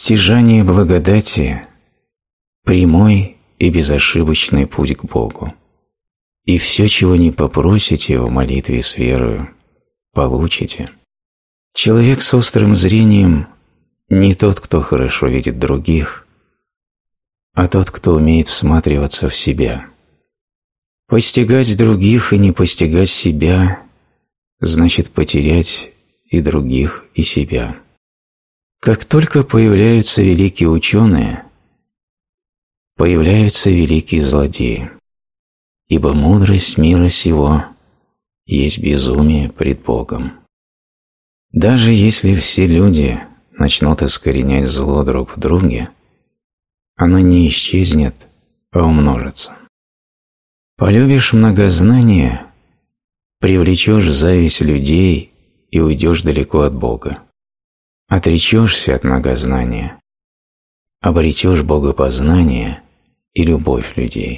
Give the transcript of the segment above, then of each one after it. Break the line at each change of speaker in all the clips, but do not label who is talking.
Стяжание благодати – прямой и безошибочный путь к Богу. И все, чего не попросите в молитве с верою, получите. Человек с острым зрением не тот, кто хорошо видит других, а тот, кто умеет всматриваться в себя. Постигать других и не постигать себя значит потерять и других, и себя. Как только появляются великие ученые, появляются великие злодеи, ибо мудрость мира сего есть безумие пред Богом. Даже если все люди начнут искоренять зло друг в друге, оно не исчезнет, а умножится. Полюбишь многознание, привлечешь зависть людей и уйдешь далеко от Бога. Отречешься от многознания, обретешь богопознание и любовь людей.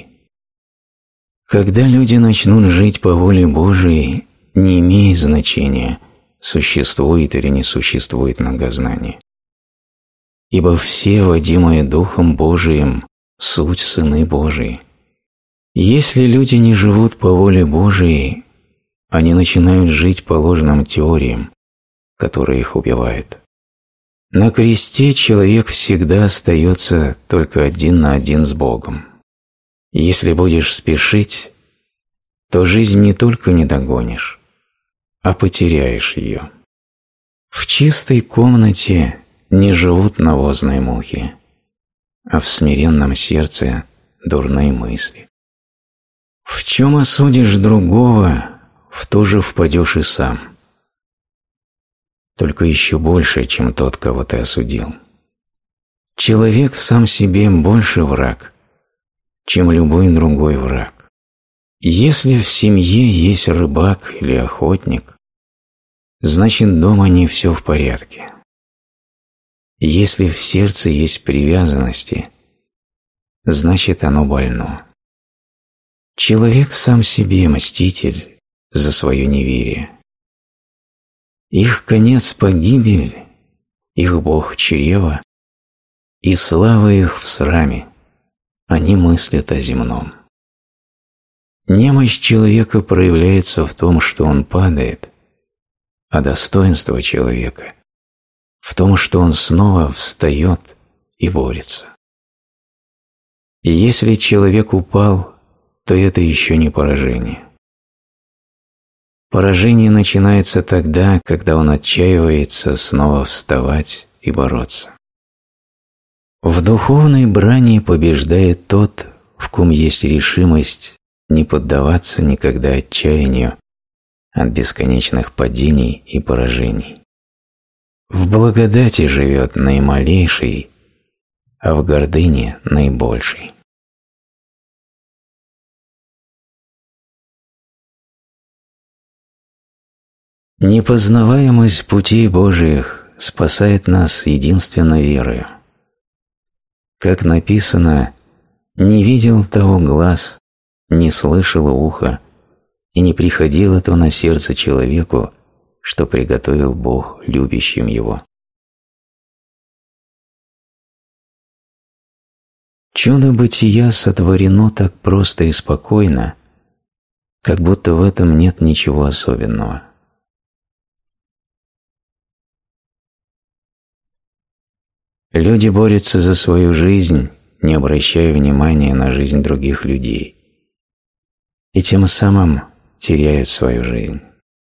Когда люди начнут жить по воле Божией, не имеет значения, существует или не существует многознание. Ибо все, водимые Духом Божиим, суть сыны Божии. Если люди не живут по воле Божией, они начинают жить по ложным теориям, которые их убивают. На кресте человек всегда остается только один на один с Богом. Если будешь спешить, то жизнь не только не догонишь, а потеряешь ее. В чистой комнате не живут навозные мухи, а в смиренном сердце дурные мысли. В чем осудишь другого, в то же впадешь и сам. Только еще больше, чем тот, кого ты осудил. Человек сам себе больше враг, чем любой другой враг. Если в семье есть рыбак или охотник, значит дома не все в порядке. Если в сердце есть привязанности, значит оно больно. Человек сам себе мститель за свое неверие. Их конец – погибель, их Бог – чрево, и слава их в сраме, они мыслят о земном. Немощь человека проявляется в том, что он падает, а достоинство человека – в том, что он снова встает и борется. И если человек упал, то это еще не поражение. Поражение начинается тогда, когда он отчаивается снова вставать и бороться. В духовной брани побеждает тот, в ком есть решимость не поддаваться никогда отчаянию от бесконечных падений и поражений. В благодати живет наималейший, а в гордыне наибольший. Непознаваемость путей Божиих спасает нас единственно верою. Как написано, не видел того глаз, не слышало ухо, и не приходило то на сердце человеку, что приготовил Бог любящим его. Чудо бытия сотворено так просто и спокойно, как будто в этом нет ничего особенного. Люди борются за свою жизнь, не обращая внимания на жизнь других людей, и тем самым теряют свою жизнь.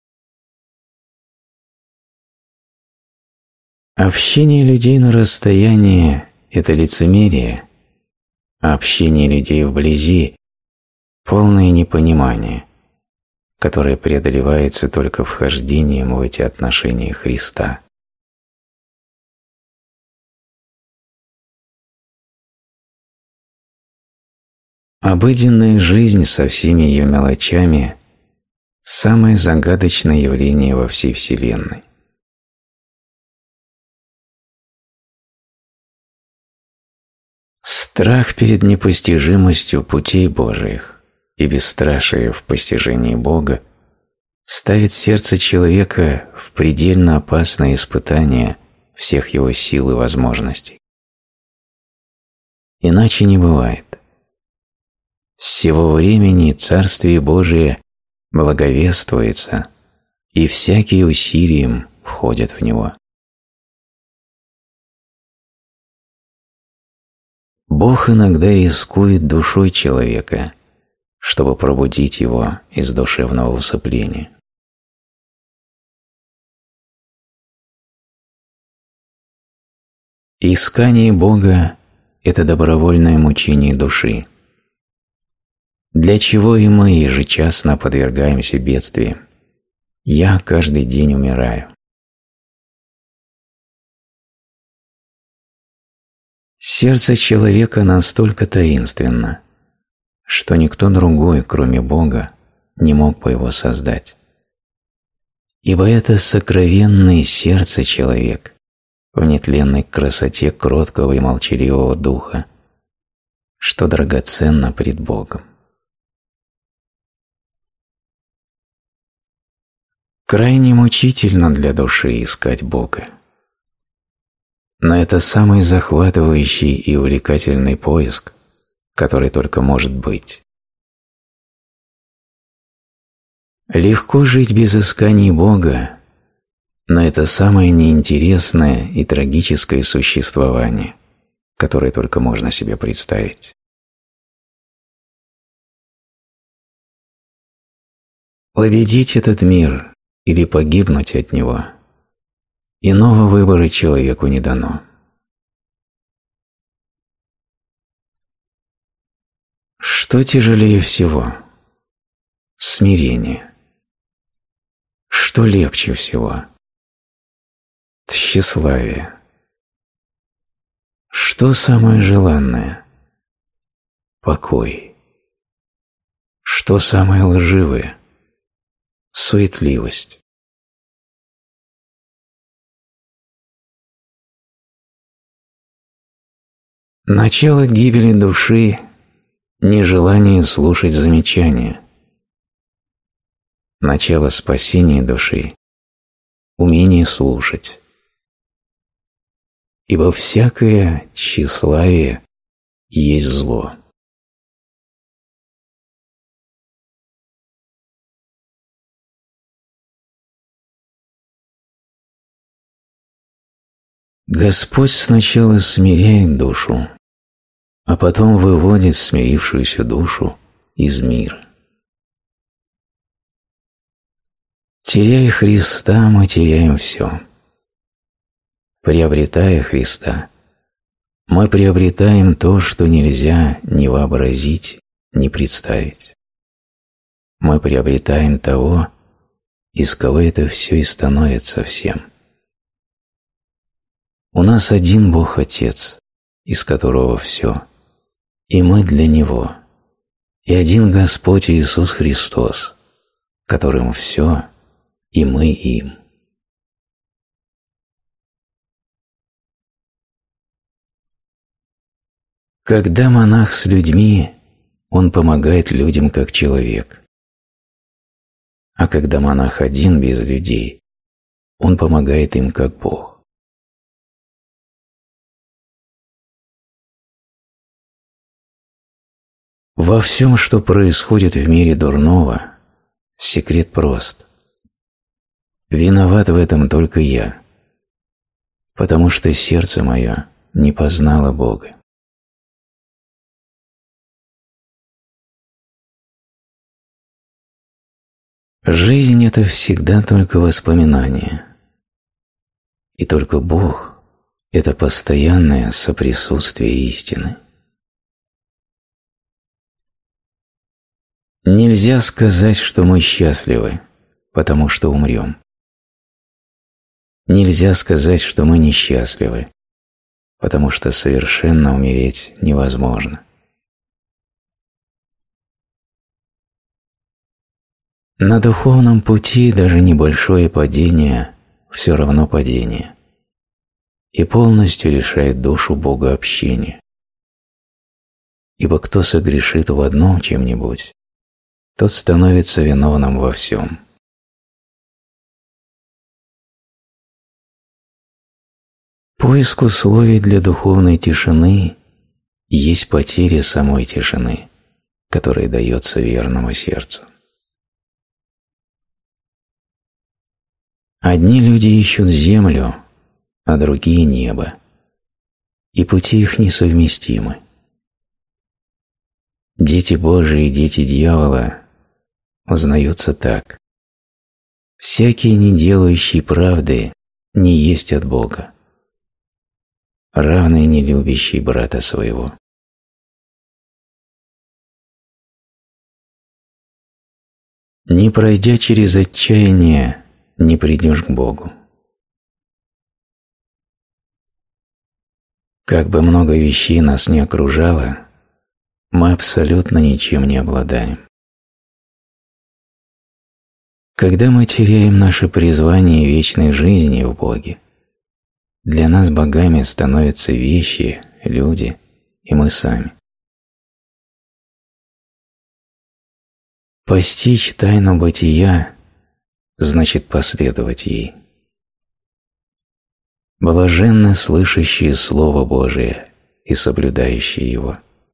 Общение людей на расстоянии – это лицемерие, а общение людей вблизи – полное непонимание, которое преодолевается только вхождением в эти отношения Христа. Обыденная жизнь со всеми ее мелочами – самое загадочное явление во всей Вселенной. Страх перед непостижимостью путей Божиих и бесстрашие в постижении Бога ставит сердце человека в предельно опасное испытание всех его сил и возможностей. Иначе не бывает. С сего времени Царствие Божие благовествуется, и всякий усилием входит в него. Бог иногда рискует душой человека, чтобы пробудить его из душевного усыпления. Искание Бога – это добровольное мучение души, для чего и мы ежечасно подвергаемся бедствиям. Я каждый день умираю. Сердце человека настолько таинственно, что никто другой, кроме Бога, не мог бы его создать. Ибо это сокровенное сердце человек в нетленной красоте кроткого и молчаливого духа, что драгоценно пред Богом. Крайне мучительно для души искать Бога. Но это самый захватывающий и увлекательный поиск, который только может быть. Легко жить без исканий Бога, но это самое неинтересное и трагическое существование, которое только можно себе представить. Победить этот мир или погибнуть от него – иного выбора человеку не дано. Что тяжелее всего? Смирение. Что легче всего? Тщеславие. Что самое желанное? Покой. Что самое лживое? Суетливость. Начало гибели души – нежелание слушать замечания. Начало спасения души – умение слушать. Ибо всякое тщеславие есть зло. Господь сначала смиряет душу, а потом выводит смирившуюся душу из мира. Теряя Христа, мы теряем все. Приобретая Христа, мы приобретаем то, что нельзя ни вообразить, ни представить. Мы приобретаем того, из кого это все и становится всем. У нас один Бог Отец, из которого все, и мы для Него, и один Господь Иисус Христос, которым все, и мы им. Когда монах с людьми, он помогает людям как человек, а когда монах один без людей, он помогает им как Бог. Во всем, что происходит в мире дурного, секрет прост. Виноват в этом только я, потому что сердце мое не познало Бога. Жизнь – это всегда только воспоминание, и только Бог – это постоянное соприсутствие истины. Нельзя сказать, что мы счастливы, потому что умрем. Нельзя сказать, что мы несчастливы, потому что совершенно умереть невозможно. На духовном пути даже небольшое падение все равно падение и полностью лишает душу богообщения. Ибо кто согрешит в одном чем-нибудь, тот становится виновным во всем. Поиск условий для духовной тишины есть потеря самой тишины, которая дается верному сердцу. Одни люди ищут землю, а другие – небо, и пути их несовместимы. Дети Божии и дети дьявола узнаются так: всякий, не делающий правды, не есть от Бога, равный не любящий брата своего. Не пройдя через отчаяние, не придешь к Богу. Как бы много вещей нас не окружало, мы абсолютно ничем не обладаем. Когда мы теряем наше призвание вечной жизни в Боге, для нас богами становятся вещи, люди и мы сами. Постичь тайну бытия значит последовать ей. Блаженны слышащие Слово Божие и соблюдающие его.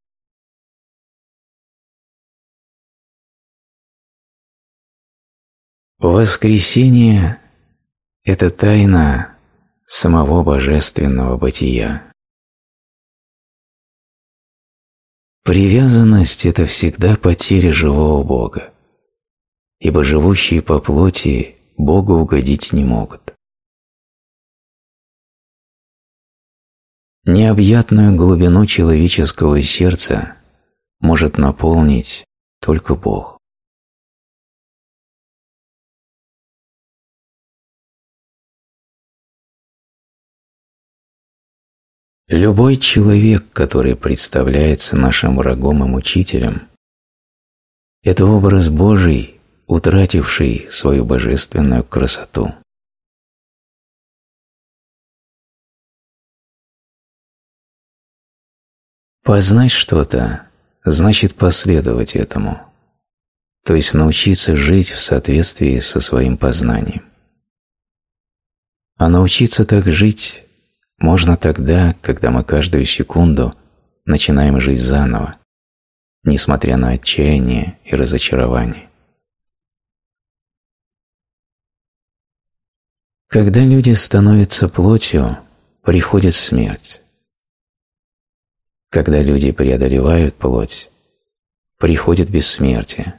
Воскресение – это тайна самого божественного бытия. Привязанность – это всегда потеря живого Бога, ибо живущие по плоти Богу угодить не могут. Необъятную глубину человеческого сердца может наполнить только Бог. Любой человек, который представляется нашим врагом и мучителем, это образ Божий, утративший свою божественную красоту. Познать что-то значит последовать этому, то есть научиться жить в соответствии со своим познанием. А научиться так жить можно тогда, когда мы каждую секунду начинаем жить заново, несмотря на отчаяние и разочарование. Когда люди становятся плотью, приходит смерть. Когда люди преодолевают плоть, приходит бессмертие.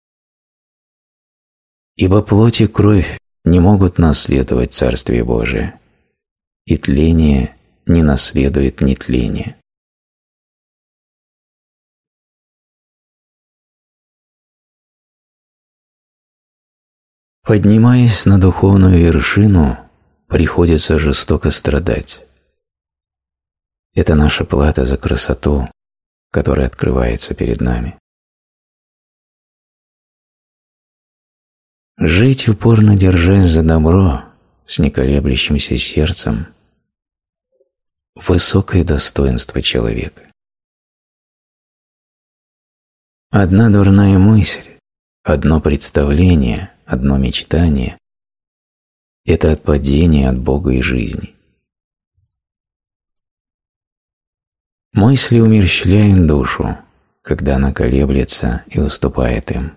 Ибо плоть и кровь не могут наследовать Царствие Божие, и тление не наследует нетление. Поднимаясь на духовную вершину, приходится жестоко страдать. Это наша плата за красоту, которая открывается перед нами. Жить, упорно держась за добро, с неколеблющимся сердцем – высокое достоинство человека. Одна дурная мысль, одно представление, одно мечтание – это отпадение от Бога и жизни. Мысли умерщвляют душу, когда она колеблется и уступает им.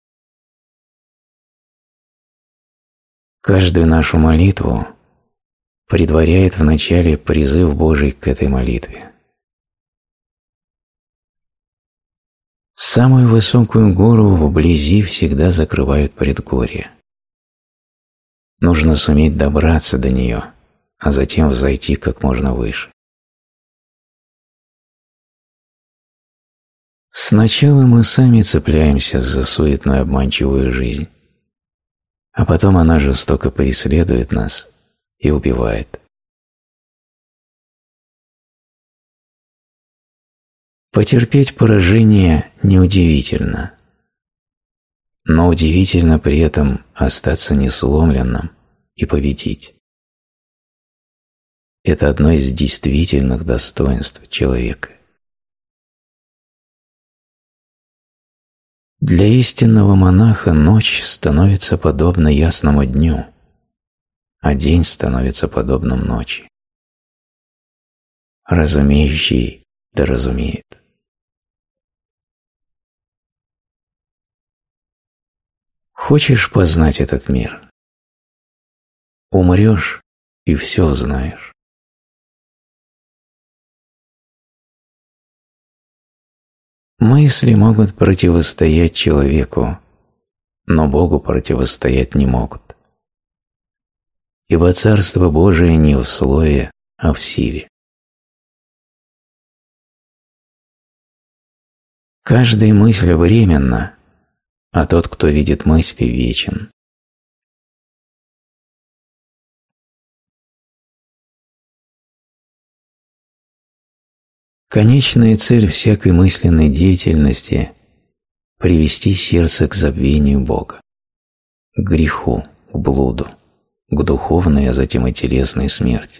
Каждую нашу молитву предваряет вначале призыв Божий к этой молитве. Самую высокую гору вблизи всегда закрывают предгорья. Нужно суметь добраться до нее, а затем взойти как можно выше. Сначала мы сами цепляемся за суетную обманчивую жизнь, а потом она жестоко преследует нас и убивает. Потерпеть поражение неудивительно, но удивительно при этом остаться несломленным и победить. Это одно из действительных достоинств человека. Для истинного монаха ночь становится подобна ясному дню, а день становится подобным ночи. Разумеющий да разумеет. Хочешь познать этот мир? Умрешь и все узнаешь. Мысли могут противостоять человеку, но Богу противостоять не могут. Ибо Царство Божие не в слове, а в силе. Каждая мысль временна, а тот, кто видит мысли, вечен. Конечная цель всякой мысленной деятельности – привести сердце к забвению Бога, к греху, к блуду, к духовной, а затем и телесной смерти.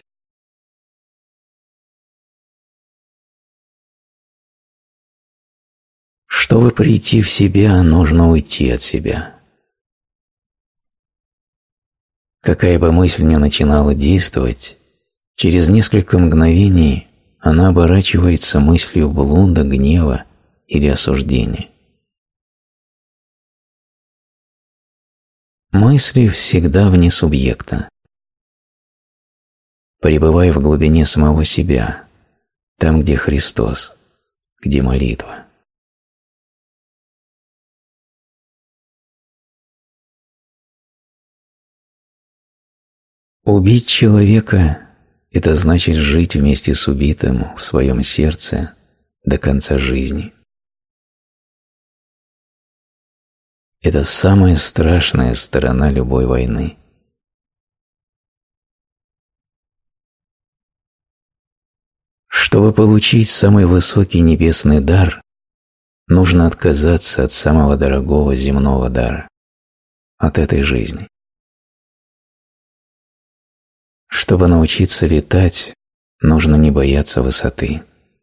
Чтобы прийти в себя, нужно уйти от себя. Какая бы мысль ни начинала действовать, через несколько мгновений она оборачивается мыслью блуда, гнева или осуждения. Мысли всегда вне субъекта. Пребывай в глубине самого себя, там, где Христос, где молитва. Убить человека – это значит жить вместе с убитым в своем сердце до конца жизни. Это самая страшная сторона любой войны. Чтобы получить самый высокий небесный дар, нужно отказаться от самого дорогого земного дара, от этой жизни. Чтобы научиться летать, нужно не бояться высоты.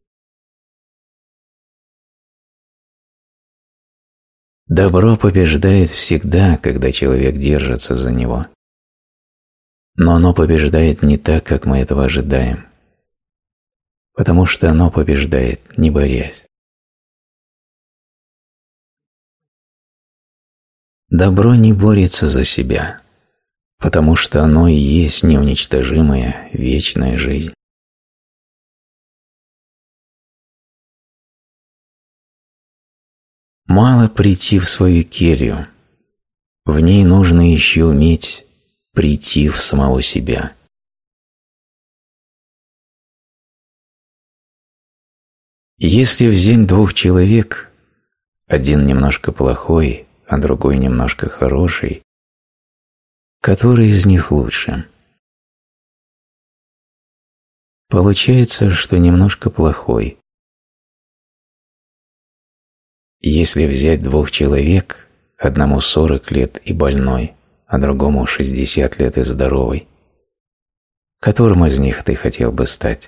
Добро побеждает всегда, когда человек держится за него. Но оно побеждает не так, как мы этого ожидаем, потому что оно побеждает, не борясь. Добро не борется за себя, потому что оно и есть неуничтожимая вечная жизнь. Мало прийти в свою келью, в ней нужно еще уметь прийти в самого себя. Если взять двух человек, один немножко плохой, а другой немножко хороший, который из них лучше? Получается, что немножко плохой. Если взять двух человек, одному 40 лет и больной, а другому 60 лет и здоровый, которым из них ты хотел бы стать?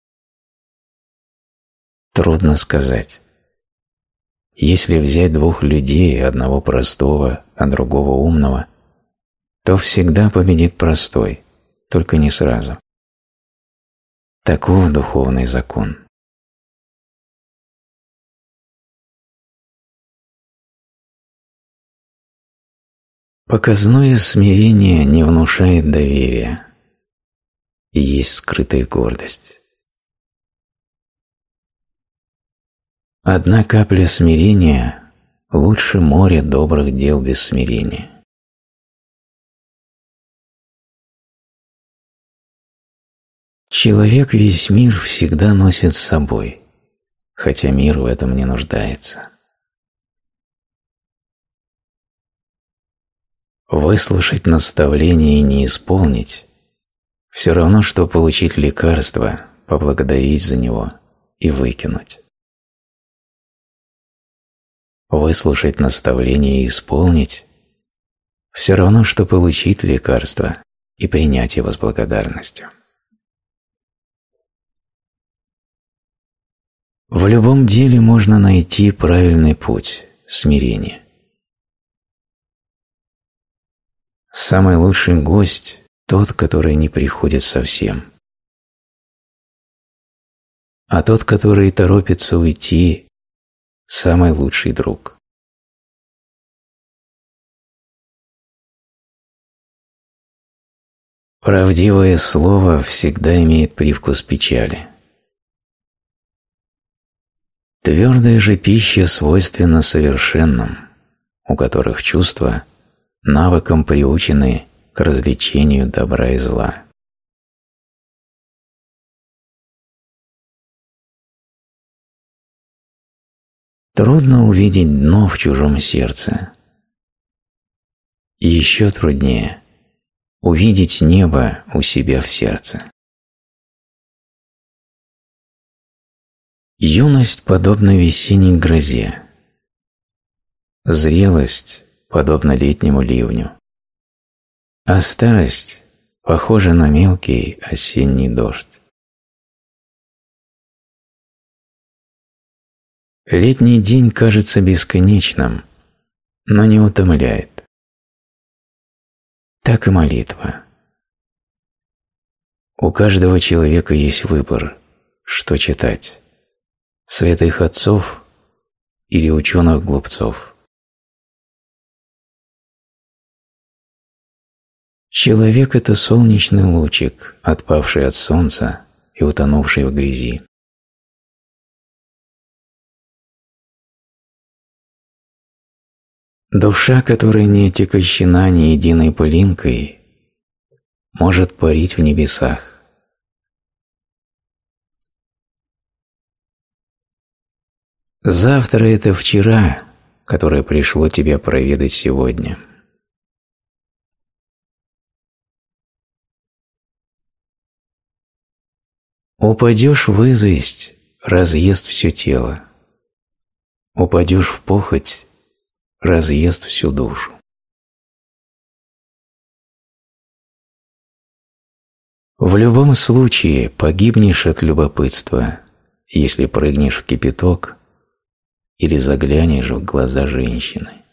Трудно сказать. Если взять двух людей, одного простого, а другого умного, то всегда победит простой, только не сразу. Таков духовный закон. Показное смирение не внушает доверия, и есть скрытая гордость. Одна капля смирения лучше моря добрых дел без смирения. Человек весь мир всегда носит с собой, хотя мир в этом не нуждается. Выслушать наставление и не исполнить – все равно, что получить лекарство, поблагодарить за него и выкинуть. Выслушать наставление и исполнить – все равно, что получить лекарство и принять его с благодарностью. В любом деле можно найти правильный путь – смирение. Самый лучший гость – тот, который не приходит совсем. а тот, который торопится уйти, самый лучший друг. Правдивое слово всегда имеет привкус печали. Твердая же пища свойственна совершенным, у которых чувства навыком приучены к развлечению добра и зла. Трудно увидеть дно в чужом сердце. И еще труднее увидеть небо у себя в сердце. Юность подобна весенней грозе. Зрелость подобна летнему ливню. А старость похожа на мелкий осенний дождь. Летний день кажется бесконечным, но не утомляет. Так и молитва. У каждого человека есть выбор, что читать: святых отцов или ученых-глупцов. Человек – это солнечный лучик, отпавший от солнца и утонувший в грязи. Душа, которая не отягощена ни единой пылинкой, может парить в небесах. Завтра – это вчера, которое пришло тебя проведать сегодня. Упадешь в известь, разъест все тело. Упадешь в похоть, разъест всю душу. В любом случае погибнешь от любопытства, если прыгнешь в кипяток или заглянешь в глаза женщины.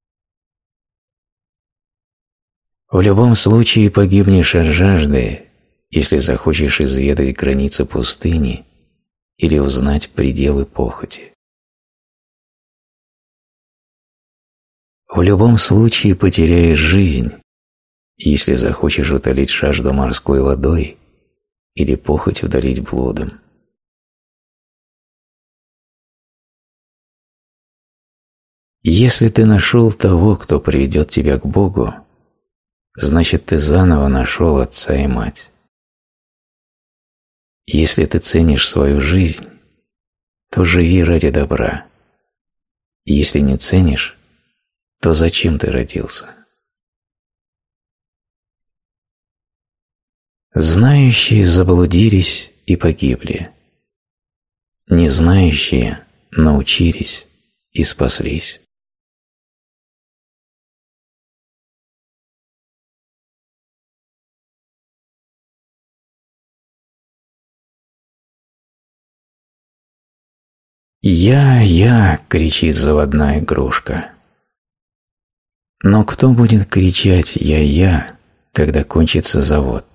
В любом случае погибнешь от жажды, если захочешь изведать границы пустыни или узнать пределы похоти. В любом случае потеряешь жизнь, если захочешь утолить жажду морской водой или похоть удалить блудом. Если ты нашел того, кто приведет тебя к Богу, значит, ты заново нашел отца и мать. Если ты ценишь свою жизнь, то живи ради добра. Если не ценишь, то зачем ты родился? Знающие заблудились и погибли. Незнающие научились и спаслись. «Я!» — кричит заводная игрушка. Но кто будет кричать «Я!», когда кончится завод?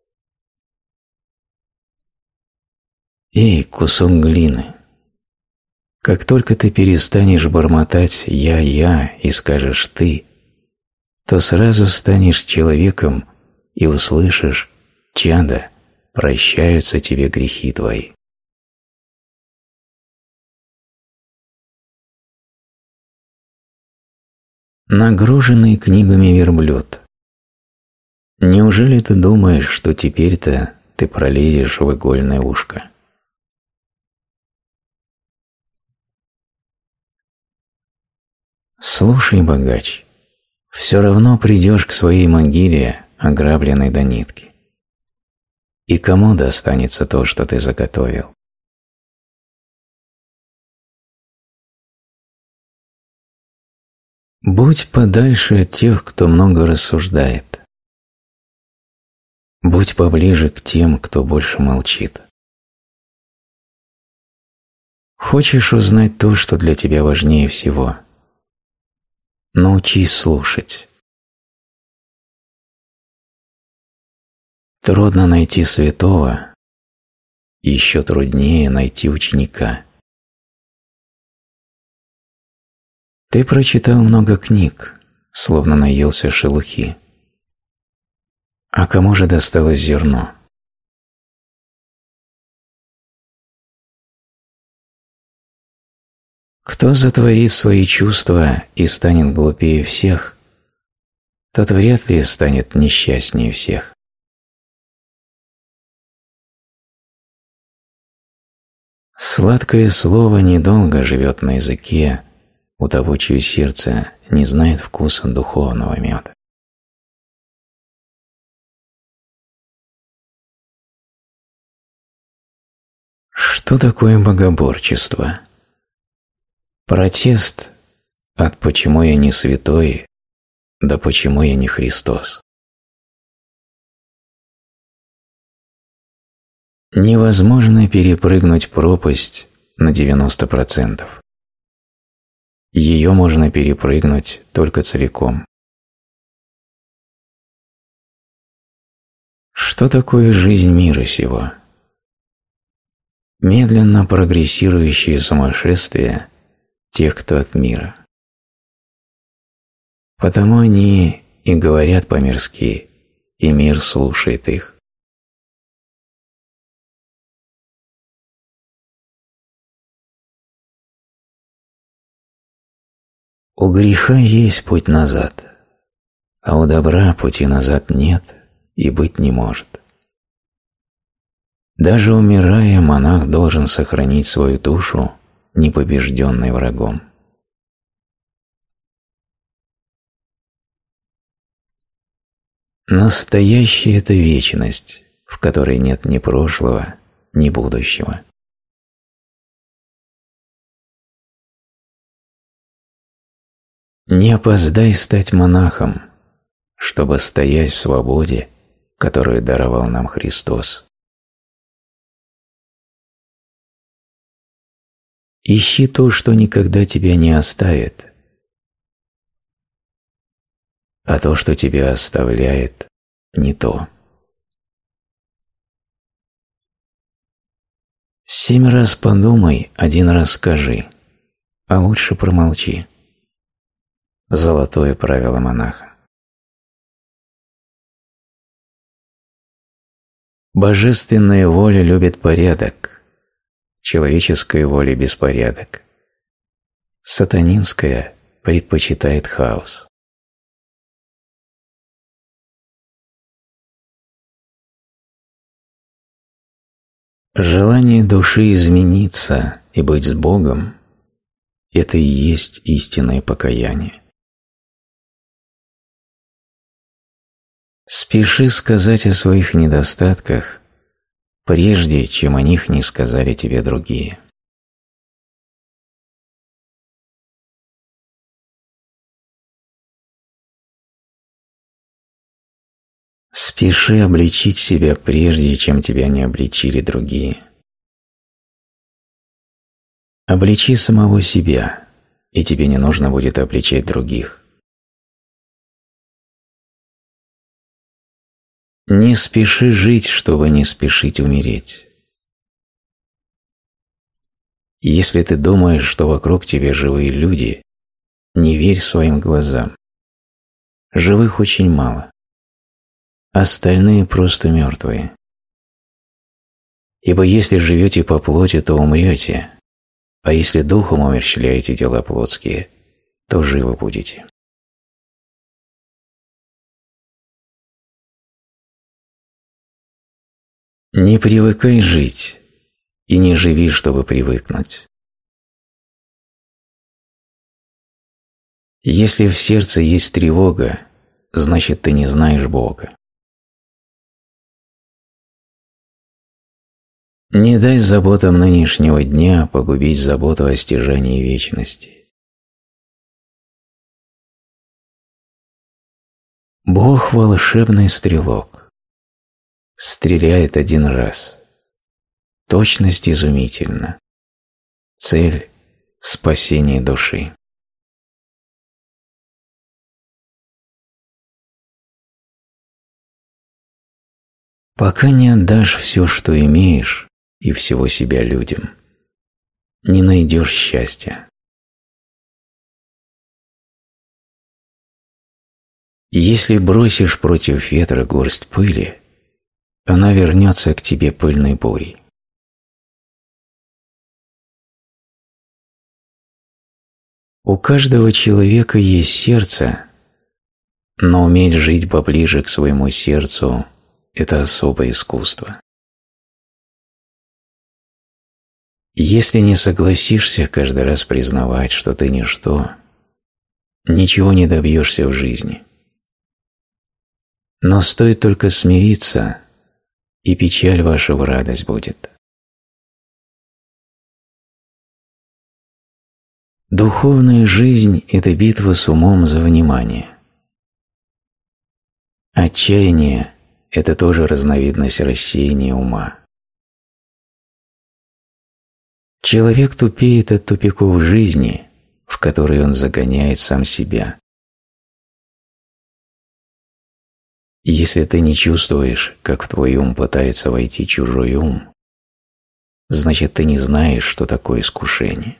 Эй, кусок глины! Как только ты перестанешь бормотать «Я!» и скажешь «Ты!», то сразу станешь человеком и услышишь: «Чадо, прощаются тебе грехи твои». Нагруженный книгами верблюд. Неужели ты думаешь, что теперь-то ты пролезешь в игольное ушко? Слушай, богач, все равно придешь к своей могиле, ограбленной до нитки. И кому достанется то, что ты заготовил? Будь подальше от тех, кто много рассуждает. Будь поближе к тем, кто больше молчит. Хочешь узнать то, что для тебя важнее всего? Научись слушать. Трудно найти святого, еще труднее найти ученика. Ты прочитал много книг, словно наелся шелухи. А кому же досталось зерно? Кто затворит свои чувства и станет глупее всех, тот вряд ли станет несчастнее всех. Сладкое слово недолго живет на языке у того, чье сердце не знает вкуса духовного меда. Что такое богоборчество? Протест от «почему я не святой» до «почему я не Христос». Невозможно перепрыгнуть пропасть на 90%. Ее можно перепрыгнуть только целиком. Что такое жизнь мира сего? Медленно прогрессирующее сумасшествие тех, кто от мира. Потому они и говорят по-мирски, и мир слушает их. У греха есть путь назад, а у добра пути назад нет и быть не может. Даже умирая, монах должен сохранить свою душу, непобежденной врагом. Настоящее – это вечность, в которой нет ни прошлого, ни будущего. Не опоздай стать монахом, чтобы стоять в свободе, которую даровал нам Христос. Ищи то, что никогда тебя не оставит, а то, что тебя оставляет, не то. 7 раз подумай, 1 раз скажи, а лучше промолчи. Золотое правило монаха. Божественная воля любит порядок, человеческая воля – беспорядок. Сатанинская предпочитает хаос. Желание души измениться и быть с Богом – это и есть истинное покаяние. Спеши сказать о своих недостатках, прежде чем о них не сказали тебе другие. Спеши обличить себя, прежде чем тебя не обличили другие. Обличи самого себя, и тебе не нужно будет обличать других. Не спеши жить, чтобы не спешить умереть. Если ты думаешь, что вокруг тебя живые люди, не верь своим глазам. Живых очень мало. Остальные просто мертвые. Ибо если живете по плоти, то умрете, а если духом умерщвляете дела плотские, то живы будете. Не привыкай жить, и не живи, чтобы привыкнуть. Если в сердце есть тревога, значит, ты не знаешь Бога. Не дай заботам нынешнего дня погубить заботу о стяжании вечности. Бог – волшебный стрелок. Стреляет 1 раз. Точность изумительна. Цель – спасение души. Пока не отдашь все, что имеешь, и всего себя людям, не найдешь счастья. Если бросишь против ветра горсть пыли, она вернется к тебе пыльной бурей. У каждого человека есть сердце, но уметь жить поближе к своему сердцу – это особое искусство. Если не согласишься каждый раз признавать, что ты ничто, ничего не добьешься в жизни. Но стоит только смириться, и печаль ваша в радость будет. Духовная жизнь – это битва с умом за внимание. Отчаяние – это тоже разновидность рассеяния ума. Человек тупеет от тупиков жизни, в которые он загоняет сам себя. Если ты не чувствуешь, как в твой ум пытается войти чужой ум, значит, ты не знаешь, что такое искушение.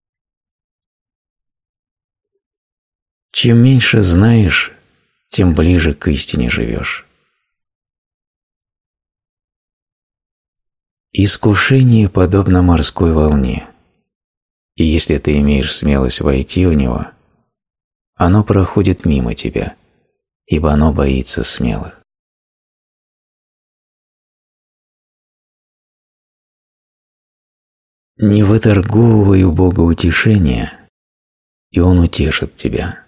Чем меньше знаешь, тем ближе к истине живешь. Искушение подобно морской волне, и если ты имеешь смелость войти в него, оно проходит мимо тебя, ибо оно боится смелых. Не выторговывай у Бога утешения, и Он утешит тебя.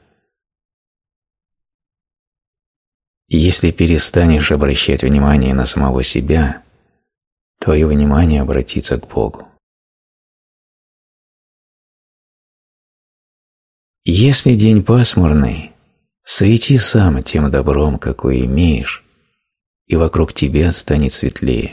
Если перестанешь обращать внимание на самого себя, твое внимание обратится к Богу. Если день пасмурный, свети сам тем добром, какое имеешь, и вокруг тебя станет светлее.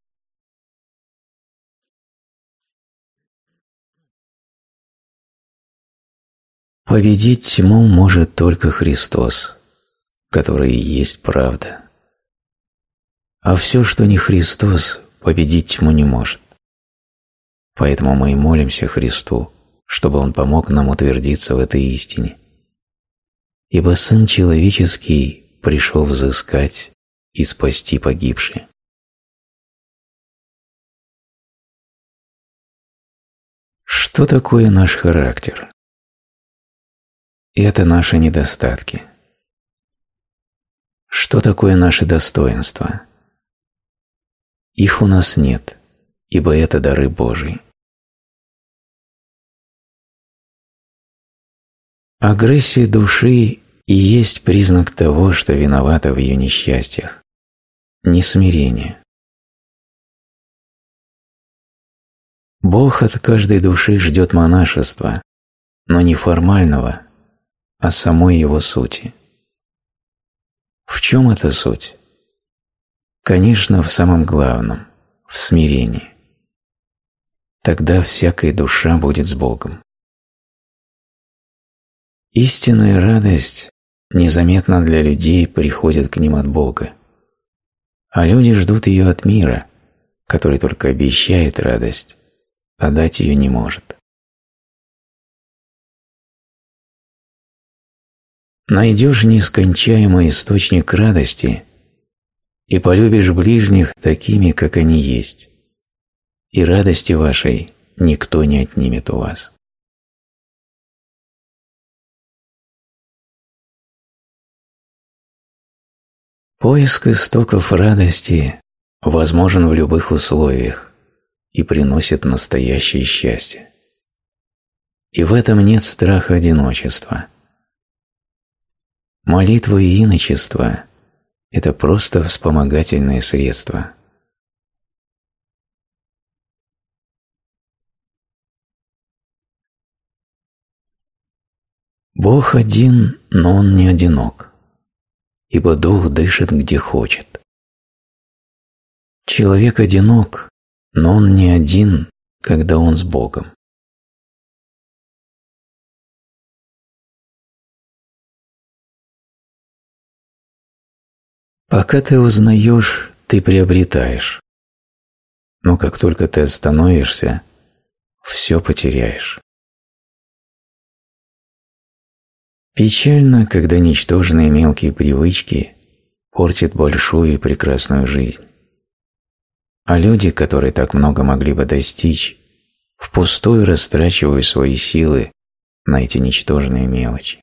Победить тьму может только Христос, который и есть правда. А все, что не Христос, победить тьму не может. Поэтому мы и молимся Христу, чтобы Он помог нам утвердиться в этой истине. Ибо Сын Человеческий пришел взыскать и спасти погибшие. Что такое наш характер? Это наши недостатки. Что такое наши достоинства? Их у нас нет, ибо это дары Божии. Агрессия души и есть признак того, что виновата в ее несчастьях, не смирение. Бог от каждой души ждет монашества, но не формального, а самой его сути. В чем эта суть? Конечно, в самом главном – в смирении. Тогда всякая душа будет с Богом. Истинная радость незаметно для людей приходит к ним от Бога, а люди ждут ее от мира, который только обещает радость, а дать ее не может. Найдешь нескончаемый источник радости и полюбишь ближних такими, как они есть, и радости вашей никто не отнимет у вас. Поиск истоков радости возможен в любых условиях и приносит настоящее счастье. И в этом нет страха одиночества. Молитва и иночество – это просто вспомогательные средства. Бог один, но Он не одинок, ибо Дух дышит где хочет. Человек одинок, но он не один, когда он с Богом. Пока ты узнаешь, ты приобретаешь. но как только ты остановишься, все потеряешь. Печально, когда ничтожные мелкие привычки портят большую и прекрасную жизнь. А люди, которые так много могли бы достичь, впустую растрачивают свои силы на эти ничтожные мелочи.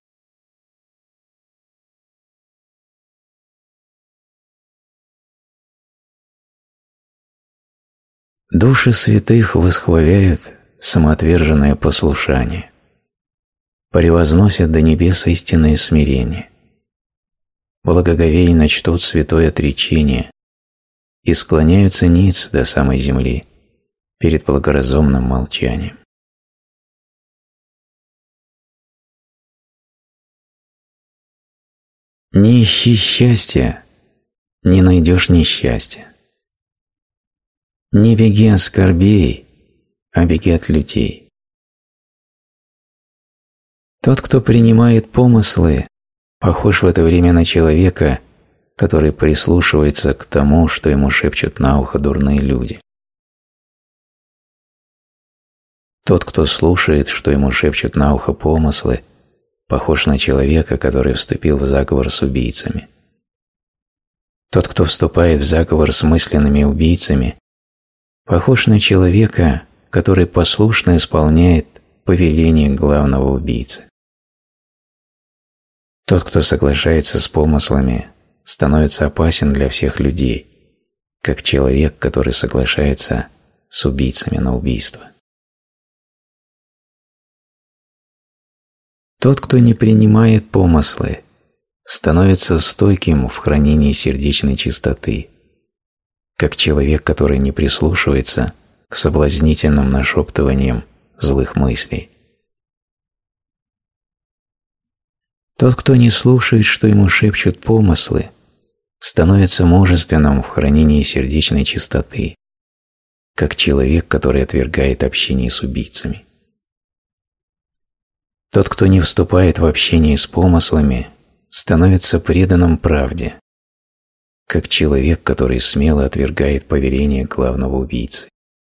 Души святых восхваляют самоотверженное послушание, превозносят до небес истинное смирение, благоговейно чтут святое отречение и склоняются ниц до самой земли перед благоразумным молчанием. Не ищи счастья, не найдешь несчастья. Не беги от скорбей, а беги от лютей. Тот, кто принимает помыслы, похож в это время на человека, который прислушивается к тому, что ему шепчут на ухо дурные люди. Тот, кто слушает, что ему шепчут на ухо помыслы, похож на человека, который вступил в заговор с убийцами. Тот, кто вступает в заговор с мысленными убийцами, похож на человека, который послушно исполняет повеление главного убийцы. Тот, кто соглашается с помыслами, становится опасен для всех людей, как человек, который соглашается с убийцами на убийство. Тот, кто не принимает помыслы, становится стойким в хранении сердечной чистоты, как человек, который не прислушивается к соблазнительным нашептываниям злых мыслей. Тот, кто не слушает, что ему шепчут помыслы, становится мужественным в хранении сердечной чистоты, как человек, который отвергает общение с убийцами. Тот, кто не вступает в общение с помыслами, становится преданным правде, как человек, который смело отвергает повеление главного убийцы.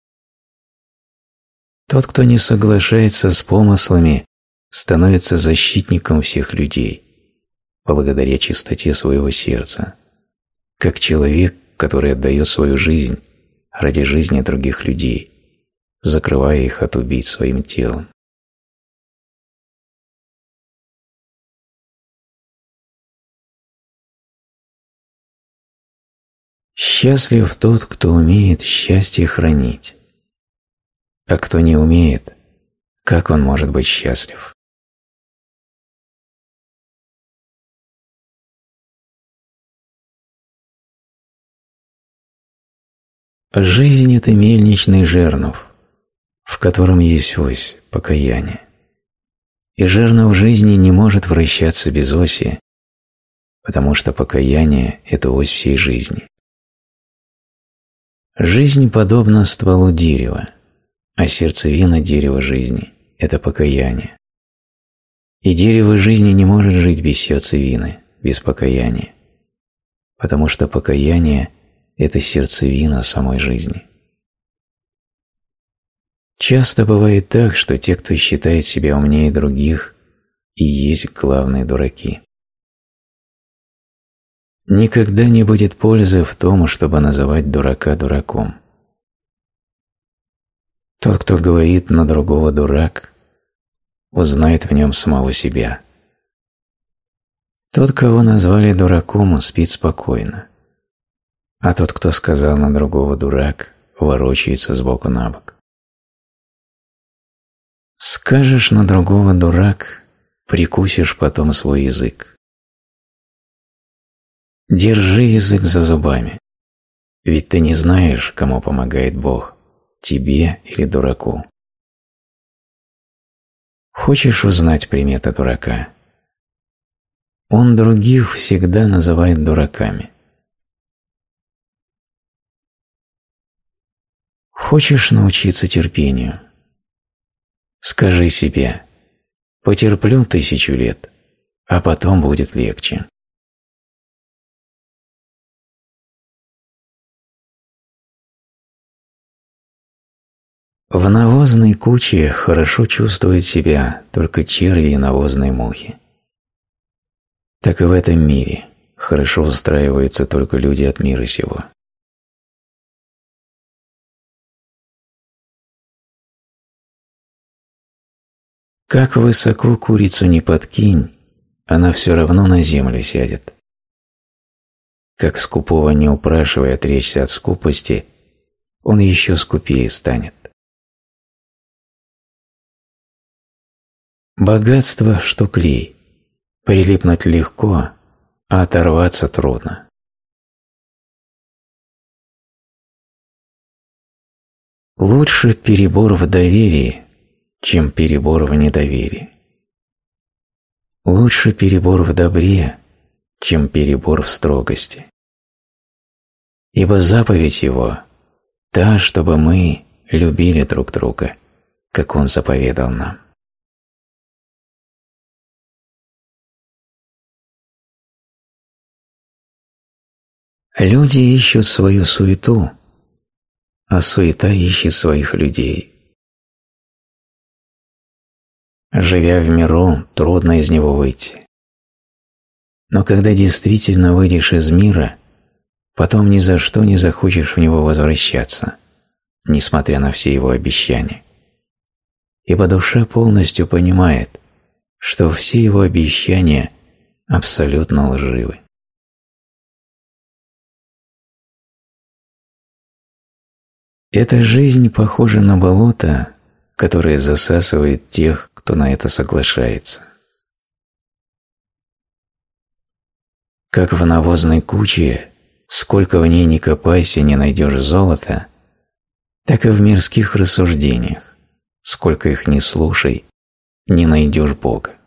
Тот, кто не соглашается с помыслами, становится защитником всех людей, благодаря чистоте своего сердца, как человек, который отдает свою жизнь ради жизни других людей, закрывая их от убийц своим телом. Счастлив тот, кто умеет счастье хранить. А кто не умеет, как он может быть счастлив? Жизнь – это мельничный жернов, в котором есть ось покаяния. И жернов жизни не может вращаться без оси, потому что покаяние – это ось всей жизни. Жизнь подобна стволу дерева, а сердцевина дерева жизни – это покаяние. И дерево жизни не может жить без сердцевины, без покаяния, потому что покаяние – это сердцевина самой жизни. Часто бывает так, что те, кто считает себя умнее других, и есть главные дураки. Никогда не будет пользы в том, чтобы называть дурака дураком. Тот, кто говорит на другого дурак, узнает в нем самого себя. Тот, кого назвали дураком, спит спокойно, а тот, кто сказал на другого дурак, ворочается сбоку на бок. Скажешь на другого дурак, прикусишь потом свой язык. Держи язык за зубами, ведь ты не знаешь, кому помогает Бог, тебе или дураку. Хочешь узнать приметы дурака? Он других всегда называет дураками. Хочешь научиться терпению? Скажи себе: потерплю 1000 лет, а потом будет легче. В навозной куче хорошо чувствуют себя только черви и навозные мухи. Так и в этом мире хорошо устраиваются только люди от мира сего. Как высоко курицу не подкинь, она все равно на землю сядет. Как скупого не упрашивая отречься от скупости, он еще скупее станет. Богатство, что клей, прилипнуть легко, а оторваться трудно. Лучше перебор в доверии, чем перебор в недоверии. Лучше перебор в добре, чем перебор в строгости. Ибо заповедь его – та, чтобы мы любили друг друга, как он заповедал нам. Люди ищут свою суету, а суета ищет своих людей. Живя в миру, трудно из него выйти. Но когда действительно выйдешь из мира, потом ни за что не захочешь в него возвращаться, несмотря на все его обещания. Ибо душа полностью понимает, что все его обещания абсолютно лживы. Эта жизнь похожа на болото, которое засасывает тех, кто на это соглашается. Как в навозной куче, сколько в ней ни копайся, не найдешь золота, так и в мирских рассуждениях, сколько их ни слушай, не найдешь Бога.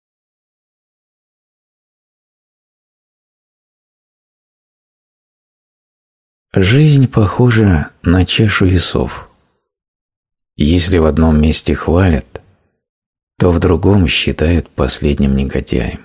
Жизнь похожа на чашу весов. Если в одном месте хвалят, то в другом считают последним негодяем.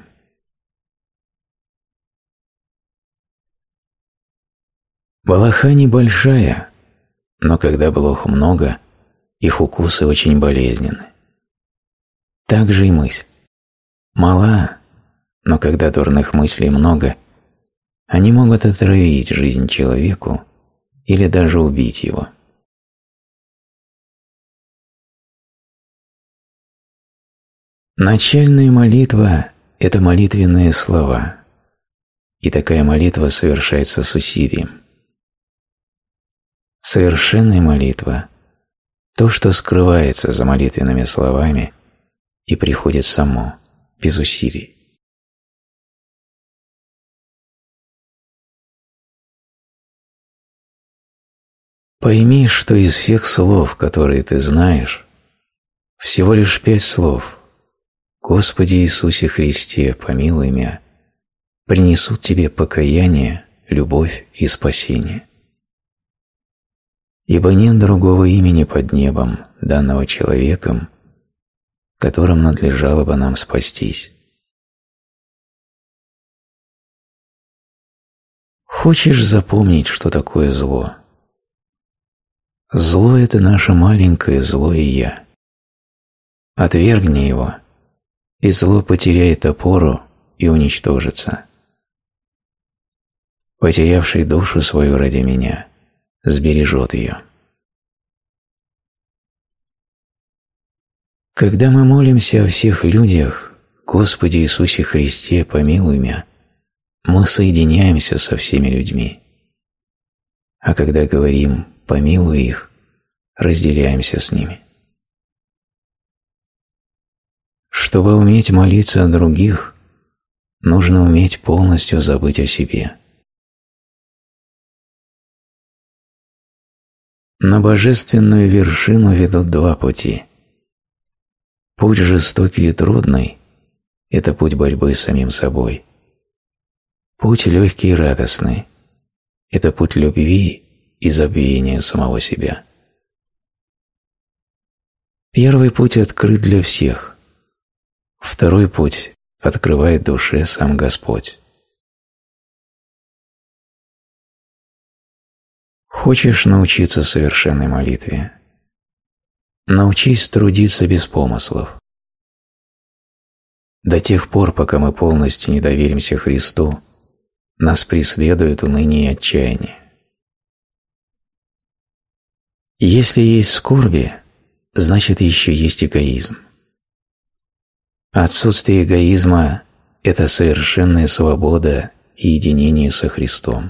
Блоха небольшая, но когда блох много, их укусы очень болезненны. Так же и мысль. Мала, но когда дурных мыслей много, они могут отравить жизнь человеку или даже убить его. Начальная молитва – это молитвенные слова, и такая молитва совершается с усилием. Совершенная молитва – то, что скрывается за молитвенными словами и приходит само, без усилий. Пойми, что из всех слов, которые ты знаешь, всего лишь 5 слов «Господи Иисусе Христе, помилуй меня» принесут тебе покаяние, любовь и спасение. Ибо нет другого имени под небом, данного человеком, которым надлежало бы нам спастись. Хочешь запомнить, что такое зло? Зло – это наше маленькое злое «я». Отвергни его, и зло потеряет опору и уничтожится. Потерявший душу свою ради меня сбережет ее. Когда мы молимся о всех людях, Господи Иисусе Христе, помилуй меня, мы соединяемся со всеми людьми. А когда говорим «помилуй их», разделяемся с ними. Чтобы уметь молиться о других, нужно уметь полностью забыть о себе. На божественную вершину ведут 2 пути. Путь жестокий и трудный – это путь борьбы с самим собой. Путь легкий и радостный – это путь любви и забвения самого себя. Первый путь открыт для всех. Второй путь открывает душе сам Господь. Хочешь научиться совершенной молитве? научись трудиться без помыслов. До тех пор, пока мы полностью не доверимся Христу, нас преследует уныние и отчаяние. Если есть скорби, значит еще есть эгоизм. Отсутствие эгоизма – это совершенная свобода и единение со Христом.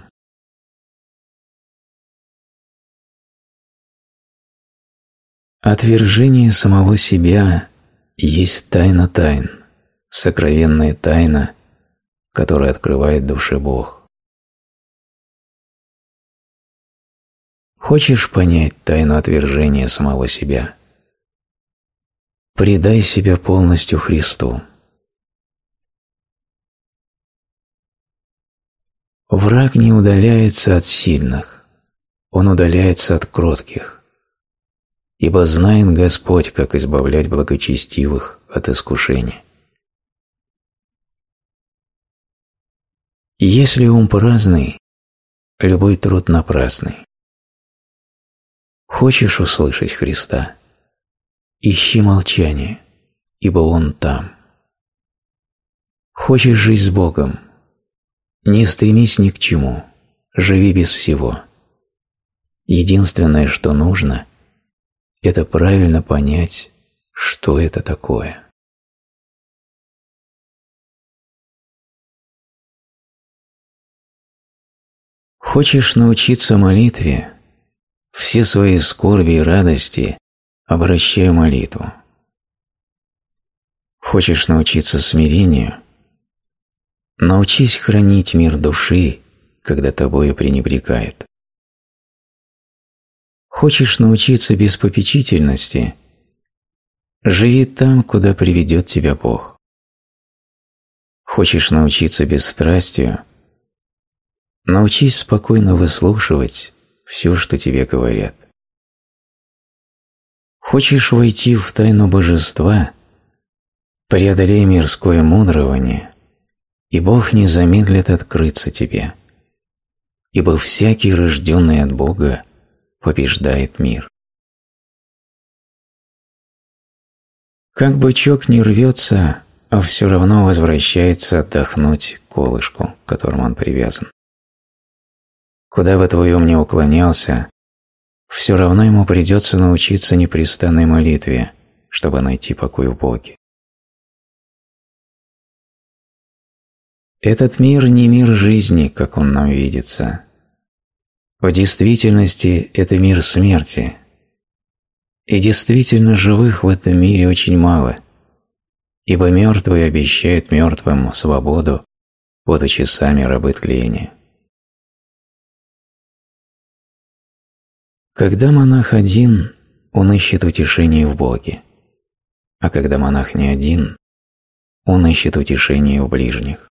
Отвержение самого себя есть тайна тайн, сокровенная тайна, которую открывает душе Бог. Хочешь понять тайну отвержения самого себя? Предай себя полностью Христу. Враг не удаляется от сильных, он удаляется от кротких, ибо знает Господь, как избавлять благочестивых от искушения. Если ум праздный, любой труд напрасный. Хочешь услышать Христа? Ищи молчание, ибо Он там. Хочешь жить с Богом? Не стремись ни к чему, живи без всего. Единственное, что нужно, это правильно понять, что это такое. Хочешь научиться молитве? Все свои скорби и радости обращай в молитву. Хочешь научиться смирению? Научись хранить мир души, когда тобою пренебрегают. Хочешь научиться беспопечительности? Живи там, куда приведет тебя Бог. Хочешь научиться бесстрастию? Научись спокойно выслушивать все, что тебе говорят. Хочешь войти в тайну божества? Преодолей мирское мудрование, и Бог не замедлит открыться тебе, ибо всякий, рожденный от Бога, побеждает мир. Как бычок не рвется, а все равно возвращается отдохнуть к колышку, к которому он привязан. Куда бы твой ум ни уклонялся, все равно ему придется научиться непрестанной молитве, чтобы найти покой в Боге. Этот мир не мир жизни, как он нам видится. В действительности это мир смерти. И действительно живых в этом мире очень мало, ибо мертвые обещают мертвым свободу, будучи сами рабы тления. Когда монах один, он ищет утешение в Боге, а когда монах не один, он ищет утешение в ближних.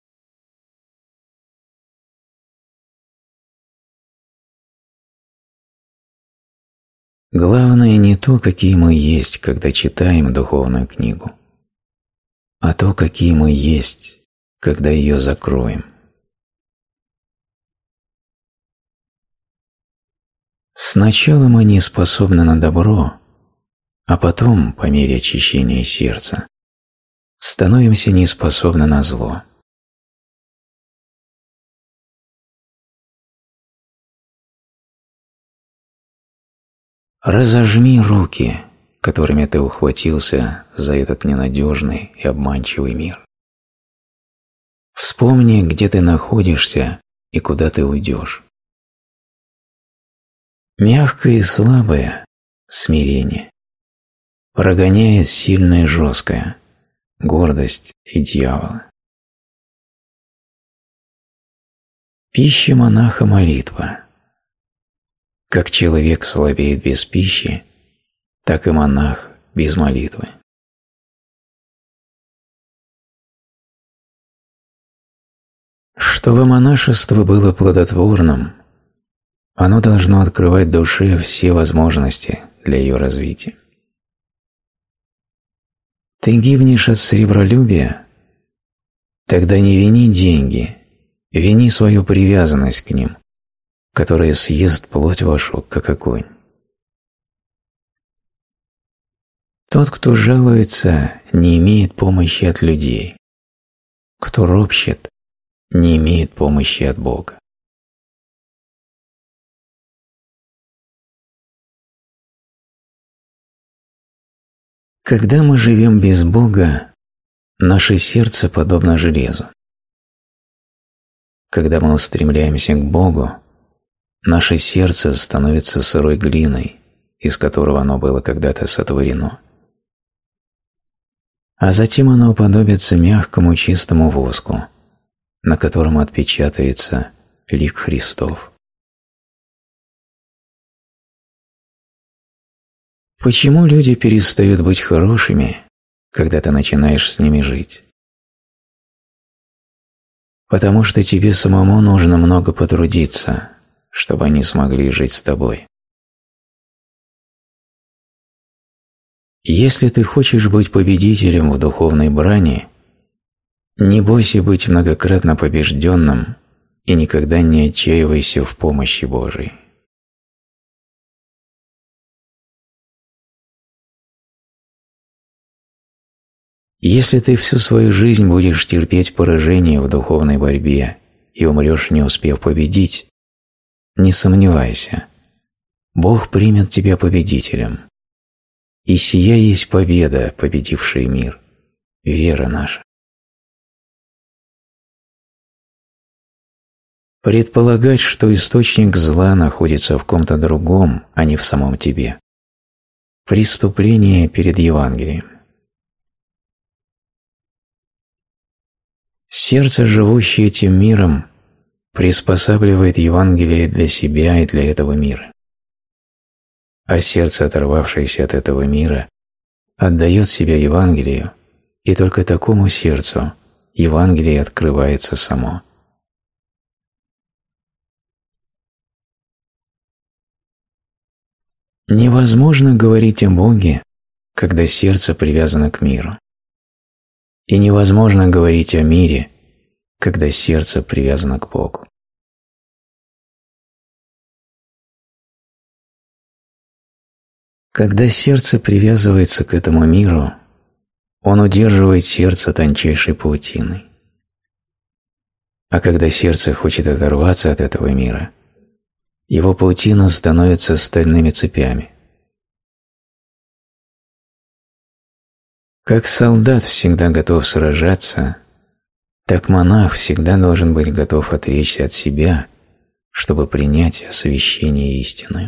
Главное не то, какие мы есть, когда читаем духовную книгу, а то, какие мы есть, когда ее закроем. Сначала мы не способны на добро, а потом, по мере очищения сердца, становимся неспособны на зло. Разожми руки, которыми ты ухватился за этот ненадежный и обманчивый мир. Вспомни, где ты находишься и куда ты уйдешь. Мягкое и слабое – смирение. Прогоняет сильное и жесткое – гордость и дьявола. Пища монаха – молитва. Как человек слабеет без пищи, так и монах без молитвы. Чтобы монашество было плодотворным, оно должно открывать душе все возможности для ее развития. Ты гибнешь от сребролюбия? Тогда не вини деньги, вини свою привязанность к ним, которая съест плоть вашу, как огонь. Тот, кто жалуется, не имеет помощи от людей. Кто ропщет, не имеет помощи от Бога. Когда мы живем без Бога, наше сердце подобно железу. Когда мы устремляемся к Богу, наше сердце становится сырой глиной, из которого оно было когда-то сотворено. А затем оно уподобится мягкому чистому воску, на котором отпечатается лик Христов. Почему люди перестают быть хорошими, когда ты начинаешь с ними жить? Потому что тебе самому нужно много потрудиться, чтобы они смогли жить с тобой. Если ты хочешь быть победителем в духовной брани, не бойся быть многократно побежденным и никогда не отчаивайся в помощи Божией. Если ты всю свою жизнь будешь терпеть поражение в духовной борьбе и умрешь, не успев победить, не сомневайся, Бог примет тебя победителем. И сия есть победа, победившая мир, вера наша. Предполагать, что источник зла находится в ком-то другом, а не в самом тебе – преступление перед Евангелием. Сердце, живущее этим миром, приспосабливает Евангелие для себя и для этого мира. А сердце, оторвавшееся от этого мира, отдает себя Евангелию, и только такому сердцу Евангелие открывается само. Невозможно говорить о Боге, когда сердце привязано к миру. И невозможно говорить о мире, когда сердце привязано к Богу. Когда сердце привязывается к этому миру, он удерживает сердце тончайшей паутиной. А когда сердце хочет оторваться от этого мира, его паутина становится стальными цепями. Как солдат всегда готов сражаться, так монах всегда должен быть готов отречься от себя, чтобы принять освящение истины.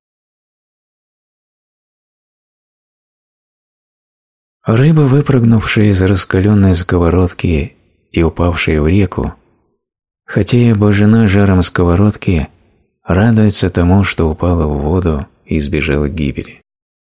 Рыба, выпрыгнувшая из раскаленной сковородки и упавшая в реку, хотя и обожжена жаром сковородки, радуется тому, что упала в воду и избежала гибели.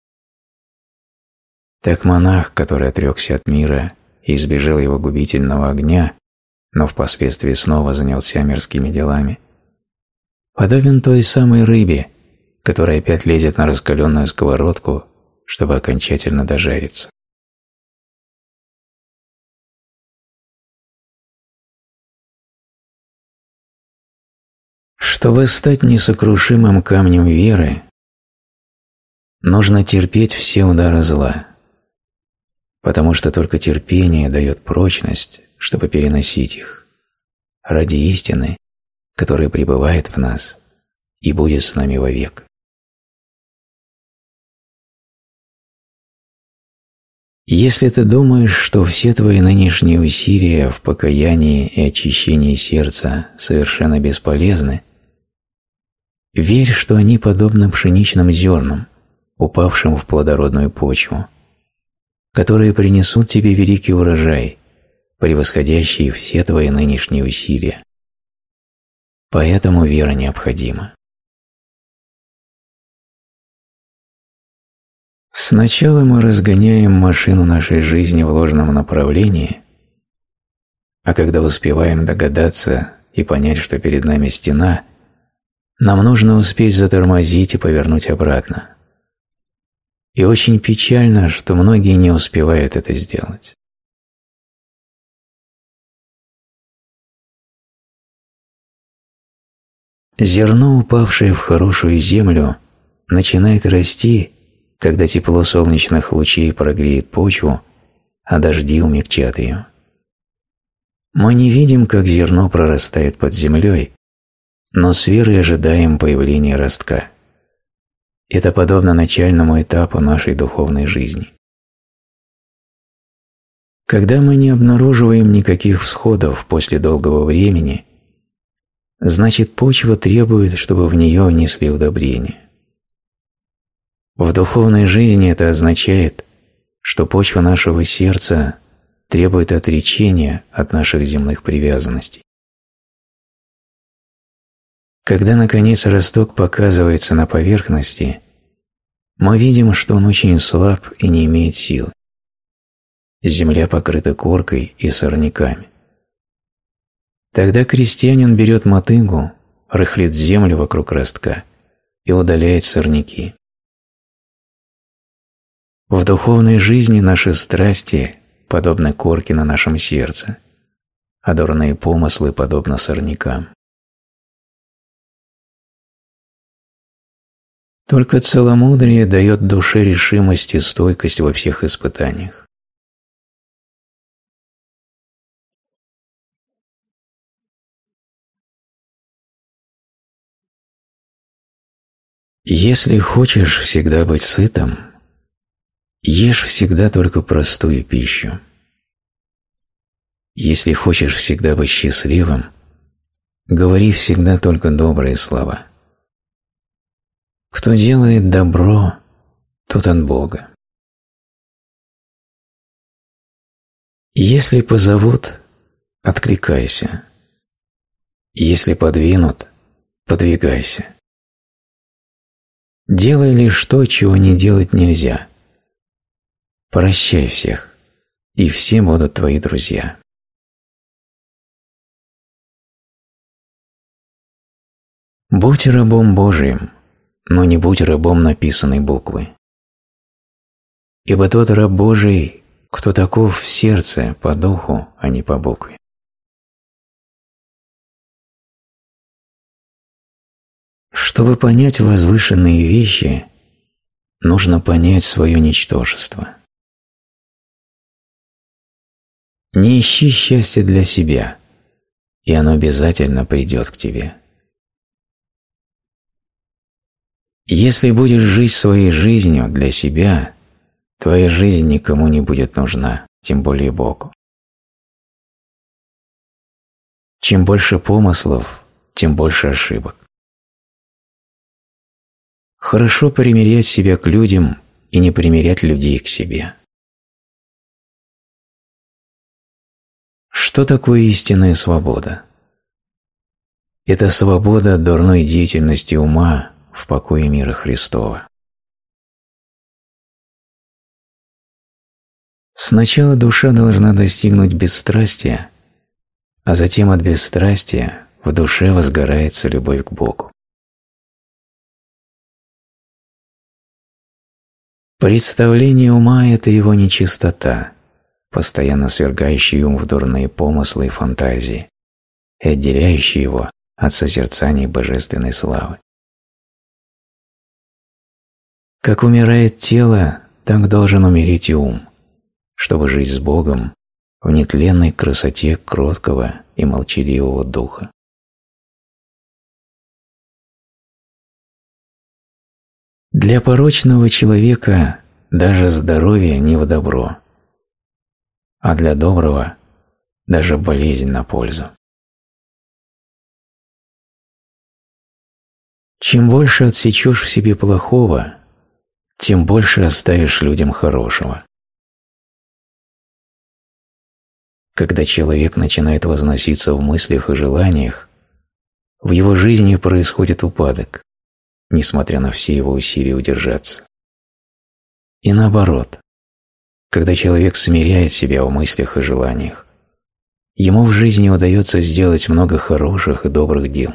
Так монах, который отрекся от мира и избежал его губительного огня, но впоследствии снова занялся мирскими делами, подобен той самой рыбе, которая опять лезет на раскаленную сковородку, чтобы окончательно дожариться. Чтобы стать несокрушимым камнем веры, нужно терпеть все удары зла, потому что только терпение дает прочность, чтобы переносить их, ради истины, которая пребывает в нас и будет с нами вовек. Если ты думаешь, что все твои нынешние усилия в покаянии и очищении сердца совершенно бесполезны, верь, что они подобны пшеничным зернам, упавшим в плодородную почву, которые принесут тебе великий урожай, превосходящий все твои нынешние усилия. Поэтому вера необходима. Сначала мы разгоняем машину нашей жизни в ложном направлении, а когда успеваем догадаться и понять, что перед нами стена, нам нужно успеть затормозить и повернуть обратно. И очень печально, что многие не успевают это сделать. Зерно, упавшее в хорошую землю, начинает расти, когда тепло солнечных лучей прогреет почву, а дожди умягчат ее. Мы не видим, как зерно прорастает под землей, но с верой ожидаем появления ростка. Это подобно начальному этапу нашей духовной жизни. Когда мы не обнаруживаем никаких всходов после долгого времени, значит, почва требует, чтобы в нее внесли удобрения. В духовной жизни это означает, что почва нашего сердца требует отречения от наших земных привязанностей. Когда, наконец, росток показывается на поверхности, мы видим, что он очень слаб и не имеет сил. Земля покрыта коркой и сорняками. Тогда крестьянин берет мотыгу, рыхлит землю вокруг ростка и удаляет сорняки. В духовной жизни наши страсти подобны корке на нашем сердце, а дурные помыслы подобны сорнякам. Только целомудрие дает душе решимость и стойкость во всех испытаниях. Если хочешь всегда быть сытым, ешь всегда только простую пищу. Если хочешь всегда быть счастливым, говори всегда только добрые слова. Кто делает добро, тот от Бога. Если позовут, откликайся. Если подвинут, подвигайся. Делай лишь то, чего не делать нельзя. Прощай всех, и все будут твои друзья. Будь рабом Божиим, но не будь рабом написанной буквы. Ибо тот раб Божий, кто таков в сердце по духу, а не по букве. Чтобы понять возвышенные вещи, нужно понять свое ничтожество. Не ищи счастья для себя, и оно обязательно придет к тебе. Если будешь жить своей жизнью для себя, твоя жизнь никому не будет нужна, тем более Богу. Чем больше помыслов, тем больше ошибок. Хорошо примирять себя к людям и не примирять людей к себе. Что такое истинная свобода? Это свобода от дурной деятельности ума в покое мира Христова. Сначала душа должна достигнуть бесстрастия, а затем от бесстрастия в душе возгорается любовь к Богу. Представление ума – это его нечистота, постоянно свергающий ум в дурные помыслы и фантазии и отделяющий его от созерцания божественной славы. Как умирает тело, так должен умереть и ум, чтобы жить с Богом в нетленной красоте кроткого и молчаливого духа. Для порочного человека даже здоровье не в добро, а для доброго даже болезнь на пользу. Чем больше отсечешь в себе плохого, тем больше оставишь людям хорошего. Когда человек начинает возноситься в мыслях и желаниях, в его жизни происходит упадок, несмотря на все его усилия удержаться. И наоборот, когда человек смиряет себя в мыслях и желаниях, ему в жизни удается сделать много хороших и добрых дел.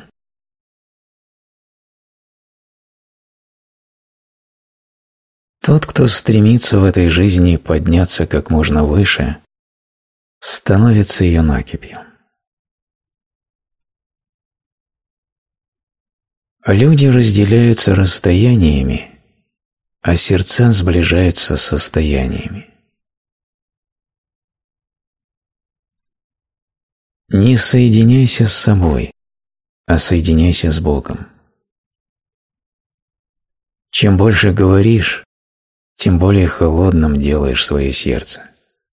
Тот, кто стремится в этой жизни подняться как можно выше, становится ее накипью. Люди разделяются расстояниями, а сердца сближаются с состояниями. Не соединяйся с собой, а соединяйся с Богом. Чем больше говоришь, тем более холодным делаешь свое сердце.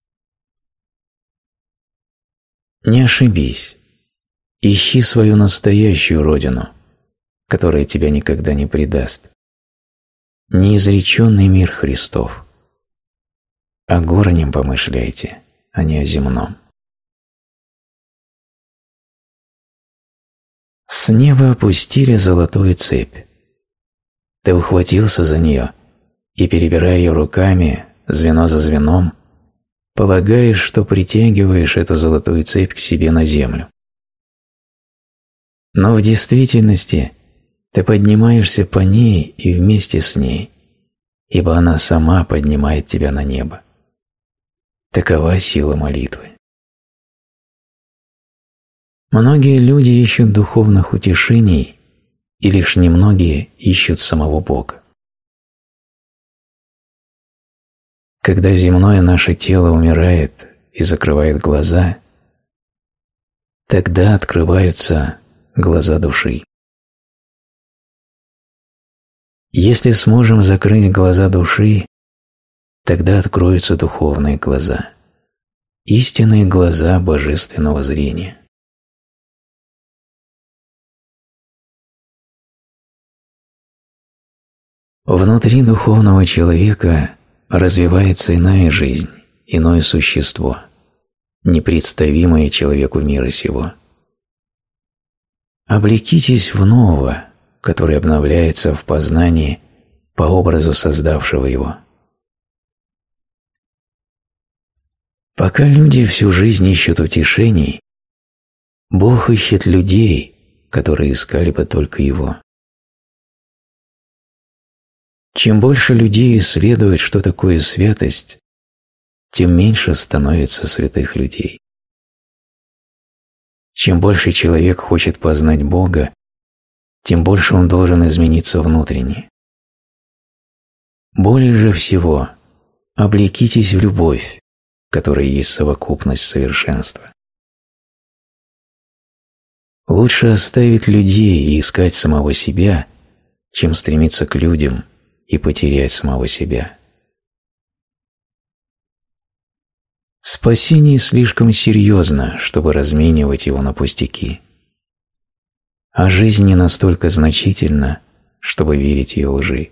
Не ошибись. Ищи свою настоящую родину, которая тебя никогда не предаст. Неизреченный мир Христов. О горнем помышляйте, а не о земном. С неба опустили золотую цепь. Ты ухватился за нее и, перебирая ее руками, звено за звеном, полагаешь, что притягиваешь эту золотую цепь к себе на землю. Но в действительности ты поднимаешься по ней и вместе с ней, ибо она сама поднимает тебя на небо. Такова сила молитвы. Многие люди ищут духовных утешений, и лишь немногие ищут самого Бога. Когда земное наше тело умирает и закрывает глаза, тогда открываются глаза души. Если сможем закрыть глаза души, тогда откроются духовные глаза, истинные глаза божественного зрения. Внутри духовного человека развивается иная жизнь, иное существо, непредставимое человеку мира сего. Облекитесь в нового, который обновляется в познании по образу создавшего его. Пока люди всю жизнь ищут утешений, Бог ищет людей, которые искали бы только Его. Чем больше людей исследуют, что такое святость, тем меньше становится святых людей. Чем больше человек хочет познать Бога, тем больше он должен измениться внутренне. Более же всего облекитесь в любовь, которая есть совокупность совершенства. Лучше оставить людей и искать самого себя, чем стремиться к людям и потерять самого себя. Спасение слишком серьезно, чтобы разменивать его на пустяки. А жизнь не настолько значительна, чтобы верить ее лжи.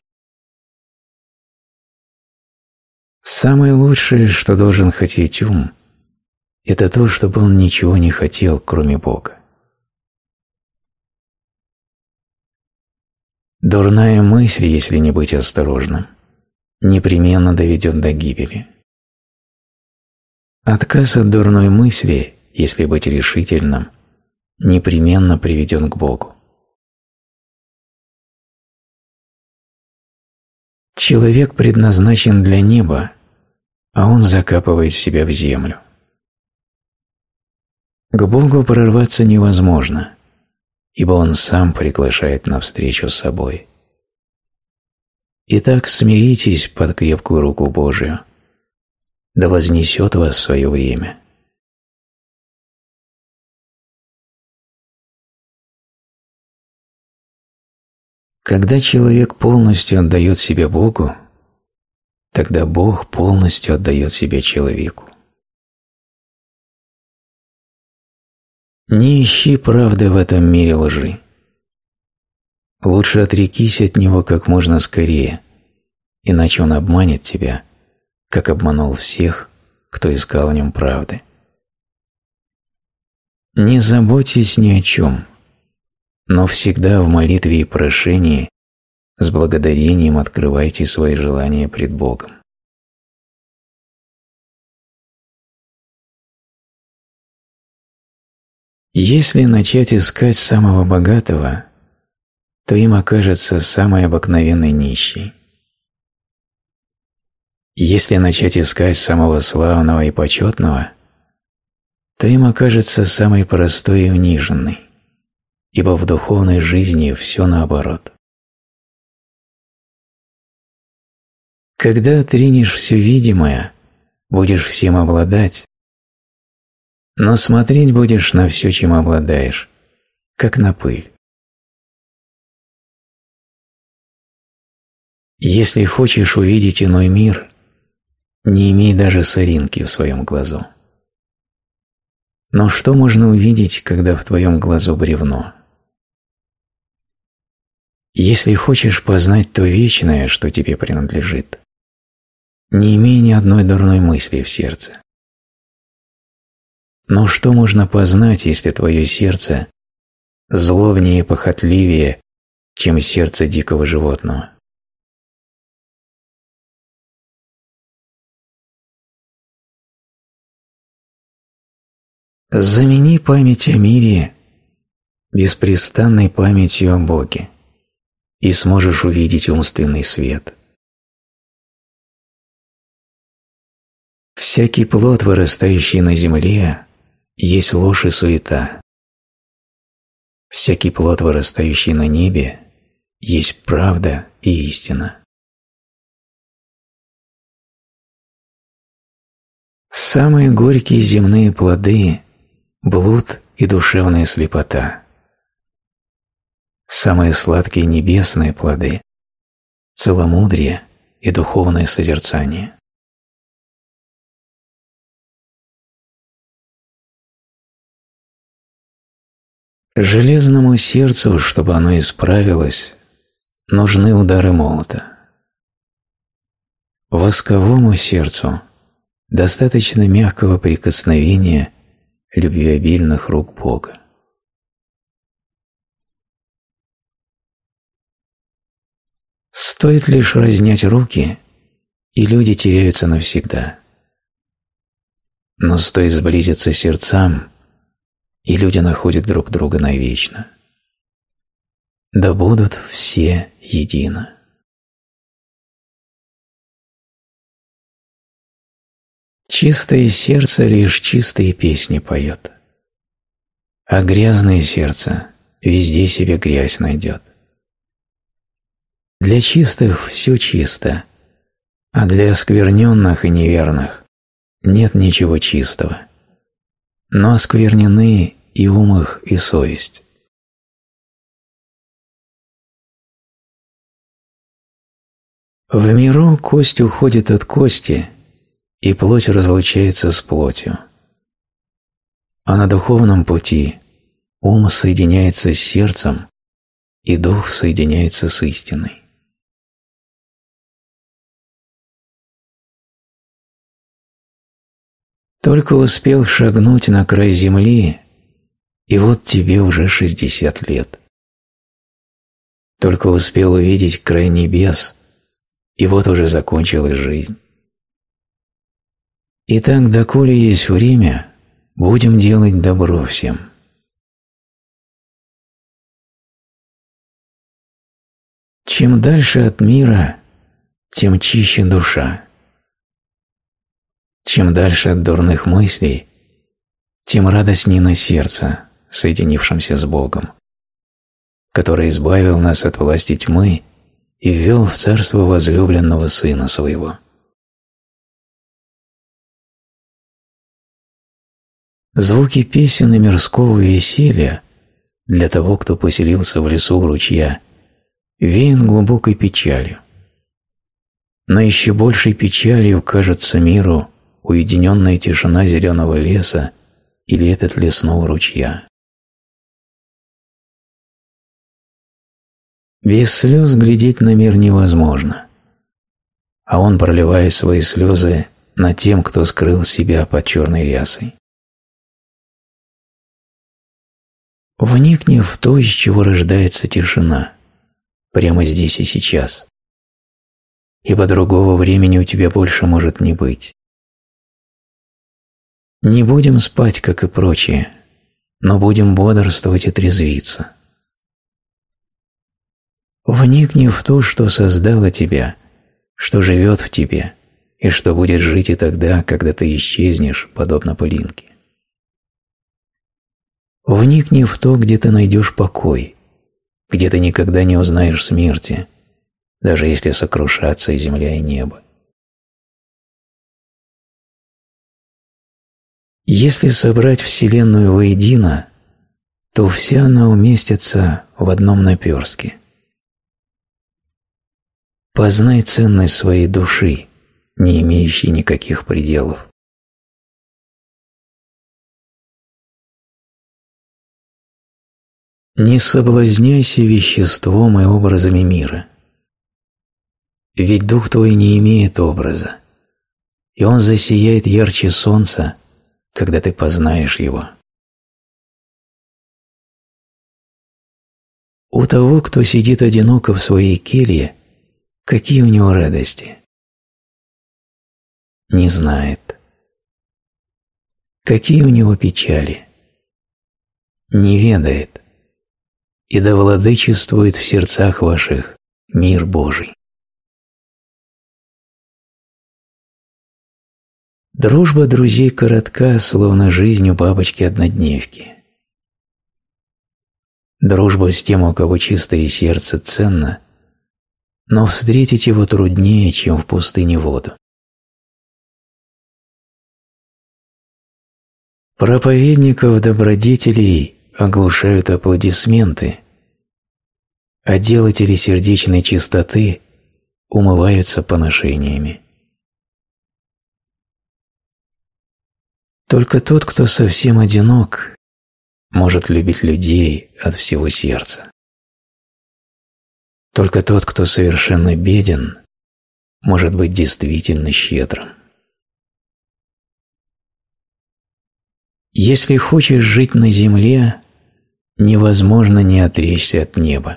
Самое лучшее, что должен хотеть ум, это то, чтобы он ничего не хотел, кроме Бога. Дурная мысль, если не быть осторожным, непременно доведет до гибели. Отказ от дурной мысли, если быть решительным, непременно приведет к Богу. Человек предназначен для неба, а он закапывает себя в землю. К Богу прорваться невозможно, ибо Он сам приглашает на встречу с собой. Итак, смиритесь под крепкую руку Божию, да вознесет вас в свое время. Когда человек полностью отдает себя Богу, тогда Бог полностью отдает себя человеку. Не ищи правды в этом мире лжи. Лучше отрекись от него как можно скорее, иначе он обманет тебя, как обманул всех, кто искал в нем правды. Не заботьтесь ни о чем, но всегда в молитве и прошении с благодарением открывайте свои желания пред Богом. Если начать искать самого богатого, то им окажется самый обыкновенный нищий. Если начать искать самого славного и почетного, то им окажется самый простой и униженный, ибо в духовной жизни все наоборот. Когда отринешь все видимое, будешь всем обладать, но смотреть будешь на все, чем обладаешь, как на пыль. Если хочешь увидеть иной мир, не имей даже соринки в своем глазу. Но что можно увидеть, когда в твоем глазу бревно? Если хочешь познать то вечное, что тебе принадлежит, не имей ни одной дурной мысли в сердце. Но что можно познать, если твое сердце злобнее и похотливее, чем сердце дикого животного? Замени память о мире беспрестанной памятью о Боге, и сможешь увидеть умственный свет. Всякий плод, вырастающий на земле, есть ложь и суета. Всякий плод, вырастающий на небе, есть правда и истина. Самые горькие земные плоды – блуд и душевная слепота. Самые сладкие небесные плоды – целомудрие и духовное созерцание. Железному сердцу, чтобы оно исправилось, нужны удары молота. Восковому сердцу достаточно мягкого прикосновения любвеобильных рук Бога. Стоит лишь разнять руки, и люди теряются навсегда. Но стоит сблизиться сердцам, и люди находят друг друга навечно. Да будут все едино. Чистое сердце лишь чистые песни поет, а грязное сердце везде себе грязь найдет. Для чистых все чисто, а для оскверненных и неверных нет ничего чистого, но осквернены и ум их, и совесть. В миру кость уходит от кости, и плоть разлучается с плотью. А на духовном пути ум соединяется с сердцем, и дух соединяется с истиной. Только успел шагнуть на край земли, и вот тебе уже 60 лет. Только успел увидеть край небес, и вот уже закончилась жизнь. Итак, доколе есть время, будем делать добро всем. Чем дальше от мира, тем чище душа. Чем дальше от дурных мыслей, тем радостней на сердце, соединившемся с Богом, который избавил нас от власти тьмы и ввел в царство возлюбленного Сына Своего. Звуки песен и мирского веселья для того, кто поселился в лесу у ручья, веян глубокой печалью. Но еще большей печалью кажется миру уединенная тишина зеленого леса и лепет лесного ручья. Без слез глядеть на мир невозможно, а он проливает свои слезы над тем, кто скрыл себя под черной рясой. Вникни в то, из чего рождается тишина, прямо здесь и сейчас, ибо другого времени у тебя больше может не быть. Не будем спать, как и прочие, но будем бодрствовать и трезвиться. Вникни в то, что создало тебя, что живет в тебе и что будет жить и тогда, когда ты исчезнешь, подобно пылинке. Вникни в то, где ты найдешь покой, где ты никогда не узнаешь смерти, даже если сокрушатся и земля, и небо. Если собрать Вселенную воедино, то вся она уместится в одном наперстке. Познай ценность своей души, не имеющей никаких пределов. Не соблазняйся веществом и образами мира. Ведь дух твой не имеет образа, и он засияет ярче солнца, когда ты познаешь его. У того, кто сидит одиноко в своей келье, какие у него радости? Не знает. Какие у него печали? Не ведает. И да владычествует в сердцах ваших мир Божий. Дружба друзей коротка, словно жизнь у бабочки-однодневки. Дружба с тем, у кого чистое сердце, ценна, но встретить его труднее, чем в пустыне воду. Проповедников добродетелей оглушают аплодисменты, а делатели сердечной чистоты умываются поношениями. Только тот, кто совсем одинок, может любить людей от всего сердца. Только тот, кто совершенно беден, может быть действительно щедрым. Если хочешь жить на земле, невозможно не отречься от неба.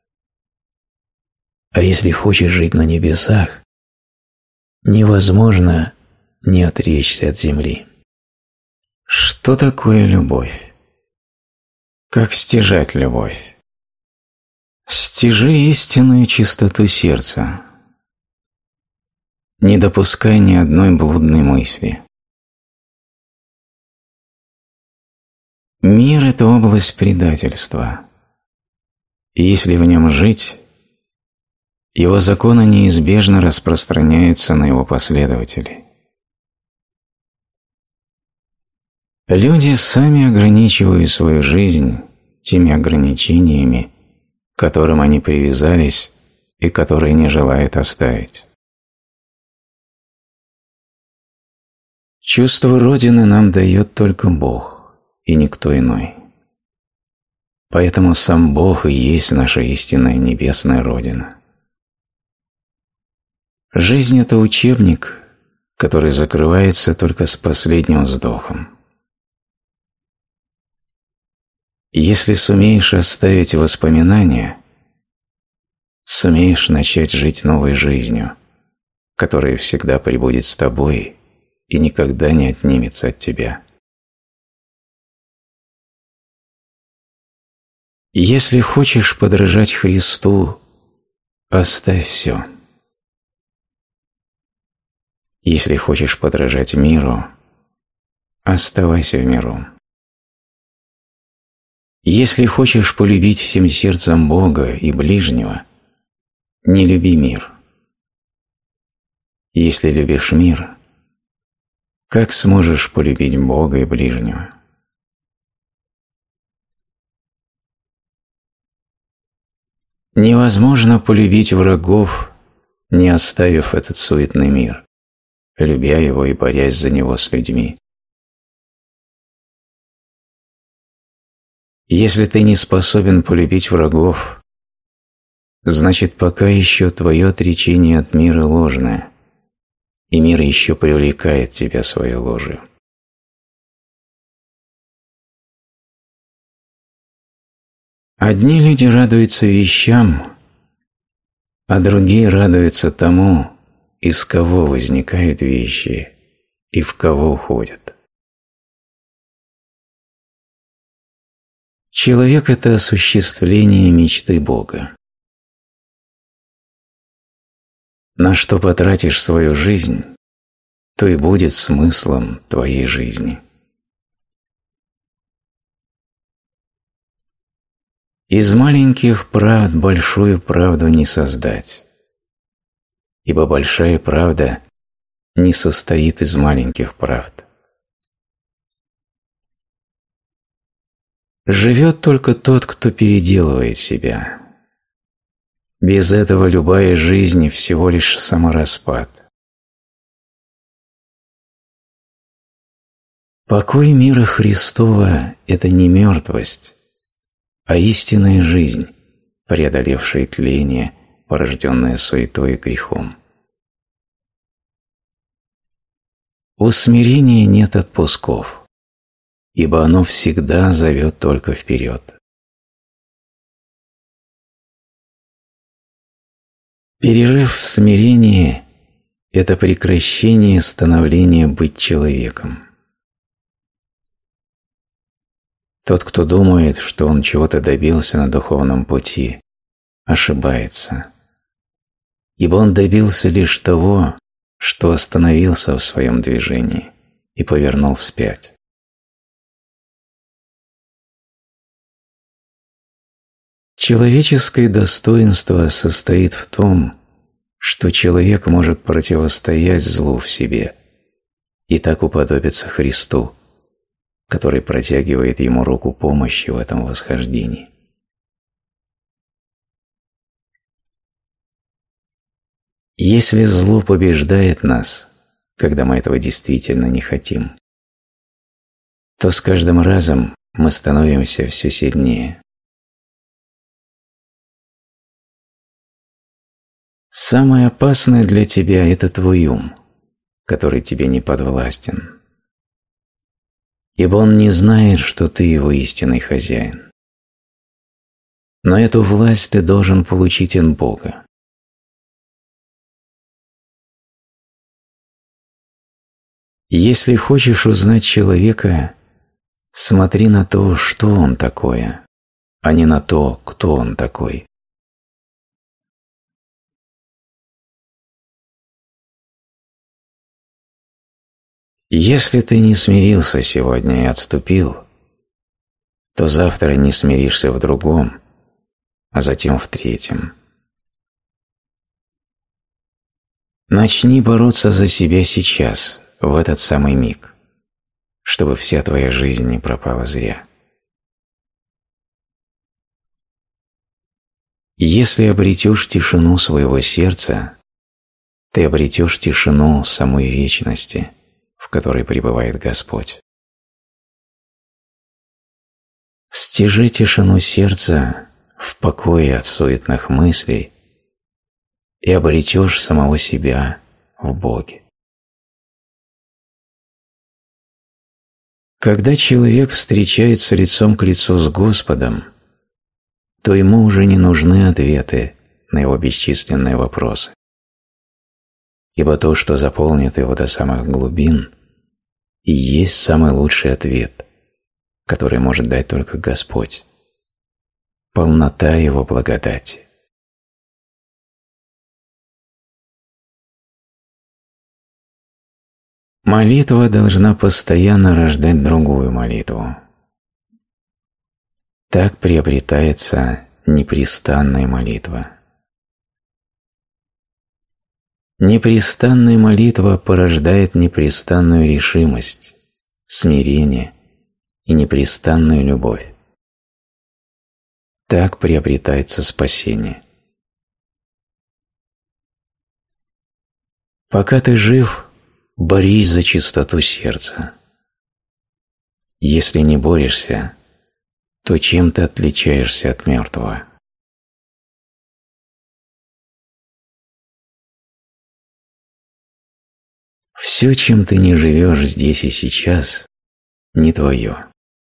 А если хочешь жить на небесах, невозможно не отречься от земли. Что такое любовь? Как стяжать любовь? Стяжи истинную чистоту сердца. Не допускай ни одной блудной мысли. Мир – это область предательства. И если в нем жить, его законы неизбежно распространяются на его последователей. Люди сами ограничивают свою жизнь теми ограничениями, к которым они привязались и которые не желают оставить. Чувство Родины нам дает только Бог и никто иной. Поэтому сам Бог и есть наша истинная небесная Родина. Жизнь – это учебник, который закрывается только с последним вздохом. Если сумеешь оставить воспоминания, сумеешь начать жить новой жизнью, которая всегда пребудет с тобой и никогда не отнимется от тебя. Если хочешь подражать Христу, оставь все. Если хочешь подражать миру, оставайся в миру. Если хочешь полюбить всем сердцем Бога и ближнего, не люби мир. Если любишь мир, как сможешь полюбить Бога и ближнего? Невозможно полюбить врагов, не оставив этот суетный мир, любя его и борясь за него с людьми. Если ты не способен полюбить врагов, значит, пока еще твое отречение от мира ложное, и мир еще привлекает тебя своей ложью. Одни люди радуются вещам, а другие радуются тому, из кого возникают вещи и в кого уходят. Человек – это осуществление мечты Бога. На что потратишь свою жизнь, то и будет смыслом твоей жизни. Из маленьких правд большую правду не создать, ибо большая правда не состоит из маленьких правд. Живет только тот, кто переделывает себя. Без этого любая жизнь всего лишь самораспад. Покой мира Христова – это не мертвость, а истинная жизнь, преодолевшая тление, порожденное суетой и грехом. У смирения нет отпусков, ибо оно всегда зовет только вперед. Перерыв в смирении – это прекращение становления быть человеком. Тот, кто думает, что он чего-то добился на духовном пути, ошибается, ибо он добился лишь того, что остановился в своем движении и повернул вспять. Человеческое достоинство состоит в том, что человек может противостоять злу в себе и так уподобиться Христу, который протягивает ему руку помощи в этом восхождении. Если зло побеждает нас, когда мы этого действительно не хотим, то с каждым разом мы становимся все сильнее. Самое опасное для тебя – это твой ум, который тебе не подвластен, ибо он не знает, что ты его истинный хозяин. Но эту власть ты должен получить от Бога. Если хочешь узнать человека, смотри на то, что он такое, а не на то, кто он такой. Если ты не смирился сегодня и отступил, то завтра не смиришься в другом, а затем в третьем. Начни бороться за себя сейчас, в этот самый миг, чтобы вся твоя жизнь не пропала зря. Если обретешь тишину своего сердца, ты обретешь тишину самой вечности, в которой пребывает Господь. Стяжи тишину сердца в покое от суетных мыслей и обретешь самого себя в Боге. Когда человек встречается лицом к лицу с Господом, то ему уже не нужны ответы на его бесчисленные вопросы, ибо то, что заполнит его до самых глубин, и есть самый лучший ответ, который может дать только Господь – полнота Его благодати. Молитва должна постоянно рождать другую молитву. Так приобретается непрестанная молитва. Непрестанная молитва порождает непрестанную решимость, смирение и непрестанную любовь. Так приобретается спасение. Пока ты жив, борись за чистоту сердца. Если не борешься, то чем ты отличаешься от мертвого? Все, чем ты не живешь здесь и сейчас, не твое.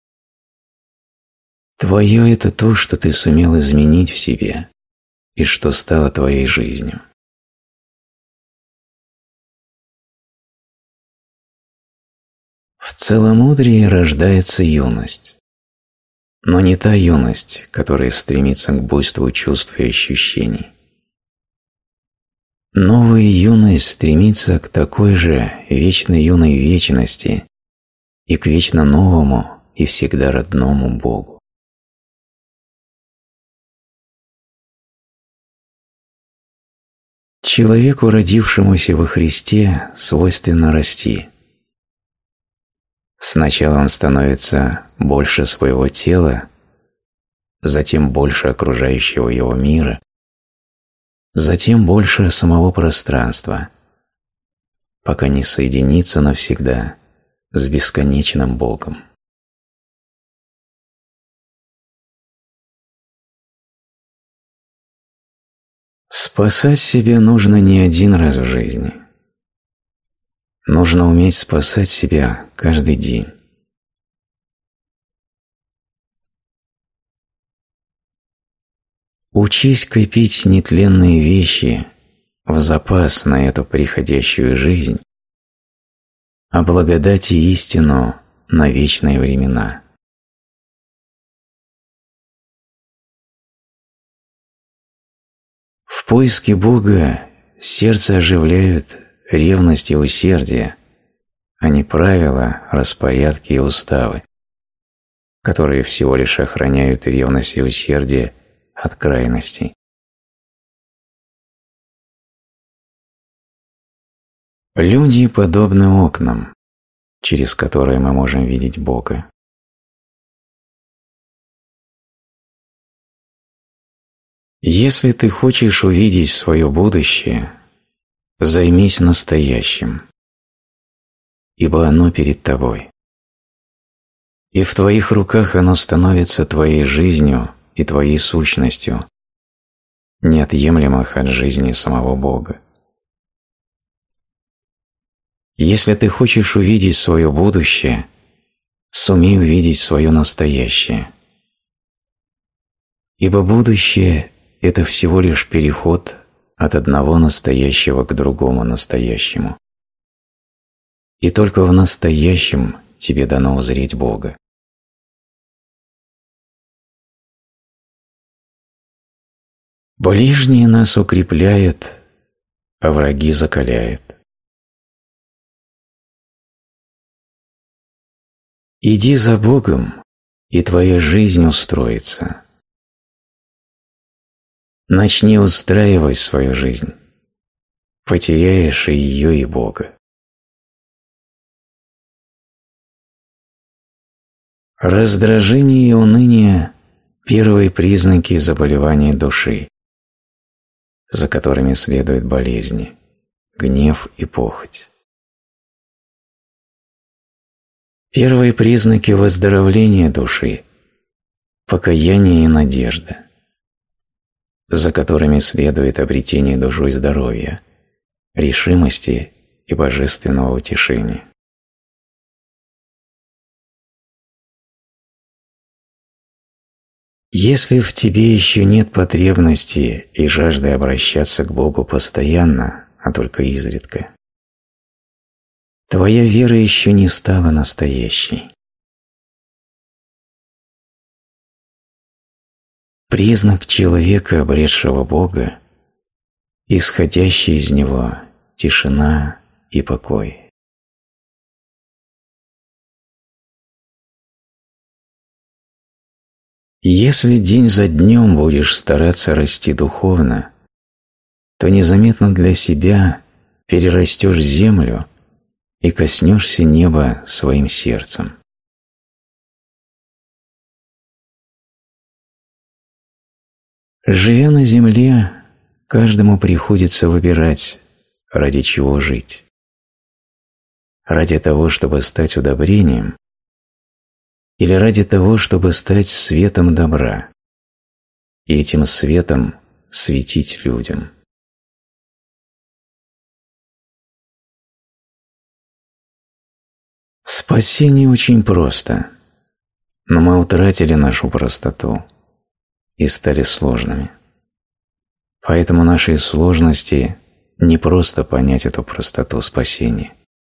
Твое – это то, что ты сумел изменить в себе и что стало твоей жизнью. В целомудрии рождается юность, но не та юность, которая стремится к буйству чувств и ощущений. Новая юность стремится к такой же вечно юной вечности и к вечно новому и всегда родному Богу. Человеку, родившемуся во Христе, свойственно расти. Сначала он становится больше своего тела, затем больше окружающего его мира, затем больше самого пространства, пока не соединится навсегда с бесконечным Богом. Спасать себя нужно не один раз в жизни. Нужно уметь спасать себя каждый день. Учись копить нетленные вещи в запас на эту приходящую жизнь, а благодать и истину на вечные времена. В поиске Бога сердце оживляют ревность и усердие, а не правила, распорядки и уставы, которые всего лишь охраняют ревность и усердие от крайностей. Люди подобны окнам, через которые мы можем видеть Бога. Если ты хочешь увидеть свое будущее, займись настоящим, ибо оно перед тобой. И в твоих руках оно становится твоей жизнью и твоей сущностью, неотъемлемых от жизни самого Бога. Если ты хочешь увидеть свое будущее, сумей увидеть свое настоящее. Ибо будущее – это всего лишь переход от одного настоящего к другому настоящему. И только в настоящем тебе дано узреть Бога. Ближние нас укрепляют, а враги закаляют. Иди за Богом, и твоя жизнь устроится. Начни устраивать свою жизнь, потеряешь и ее, и Бога. Раздражение и уныние – первые признаки заболевания души, за которыми следуют болезни, гнев и похоть. Первые признаки выздоровления души – покаяние и надежда, за которыми следует обретение душой здоровья, решимости и божественного утешения. Если в тебе еще нет потребности и жажды обращаться к Богу постоянно, а только изредка, твоя вера еще не стала настоящей. Признак человека, обретшего Бога, исходящий из него тишина и покой. Если день за днем будешь стараться расти духовно, то незаметно для себя перерастешь землю и коснешься неба своим сердцем. Живя на земле, каждому приходится выбирать, ради чего жить. Ради того, чтобы стать удобрением, или ради того, чтобы стать светом добра, и этим светом светить людям. Спасение очень просто, но мы утратили нашу простоту и стали сложными. Поэтому нашей сложности не просто понять эту простоту спасения.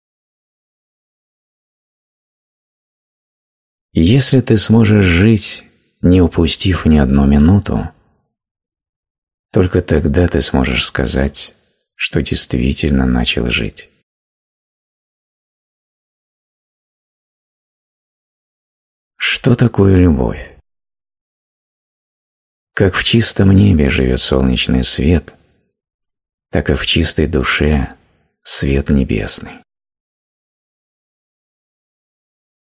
Если ты сможешь жить, не упустив ни одну минуту, только тогда ты сможешь сказать, что действительно начал жить. Что такое любовь? Как в чистом небе живет солнечный свет, так и в чистой душе свет небесный.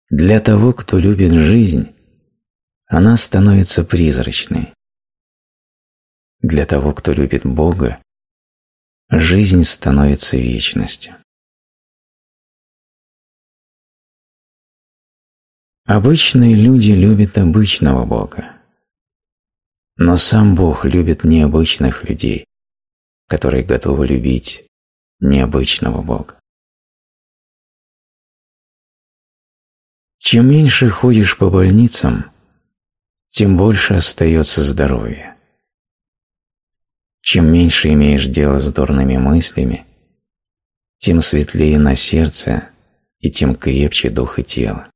Для того, кто любит жизнь, она становится призрачной. Для того, кто любит Бога, жизнь становится вечностью. Обычные люди любят обычного Бога, но сам Бог любит необычных людей, которые готовы любить необычного Бога. Чем меньше ходишь по больницам, тем больше остается здоровья. Чем меньше имеешь дело с дурными мыслями, тем светлее на сердце и тем крепче дух и тело.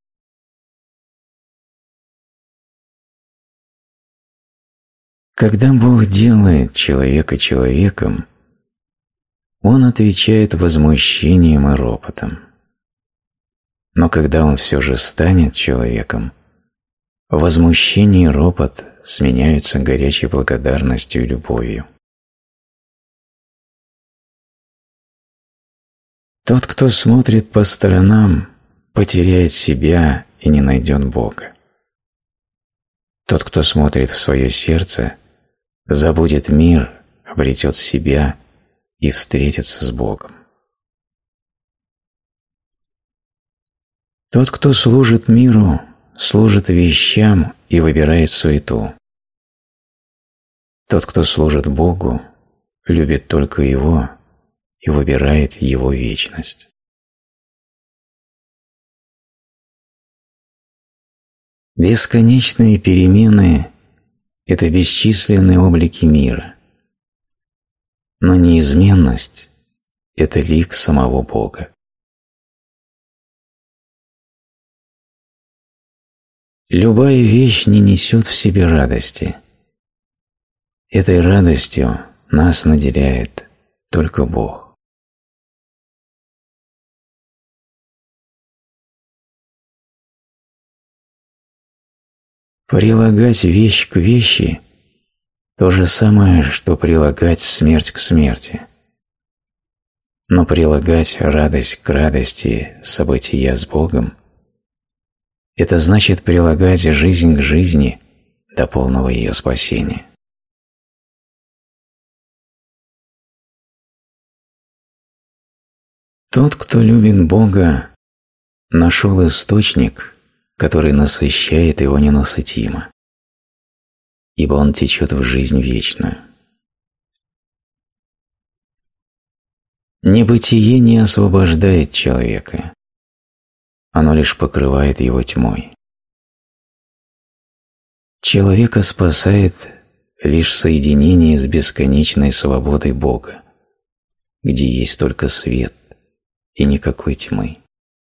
Когда Бог делает человека человеком, Он отвечает возмущением и ропотом. Но когда Он все же станет человеком, возмущение и ропот сменяются горячей благодарностью и любовью. Тот, кто смотрит по сторонам, потеряет себя и не найдет Бога. Тот, кто смотрит в свое сердце, забудет мир, обретет себя и встретится с Богом. Тот, кто служит миру, служит вещам и выбирает суету. Тот, кто служит Богу, любит только Его и выбирает Его вечность. Бесконечные перемены – это бесчисленные облики мира, но неизменность – это лик самого Бога. Любая вещь не несет в себе радости. Этой радостью нас наделяет только Бог. Прилагать вещь к вещи – то же самое, что прилагать смерть к смерти. Но прилагать радость к радости события с Богом – это значит прилагать жизнь к жизни до полного ее спасения. Тот, кто любит Бога, нашел источник, который насыщает его ненасытимо, ибо он течет в жизнь вечную. Небытие не освобождает человека, оно лишь покрывает его тьмой. Человека спасает лишь соединение с бесконечной свободой Бога, где есть только свет и никакой тьмы.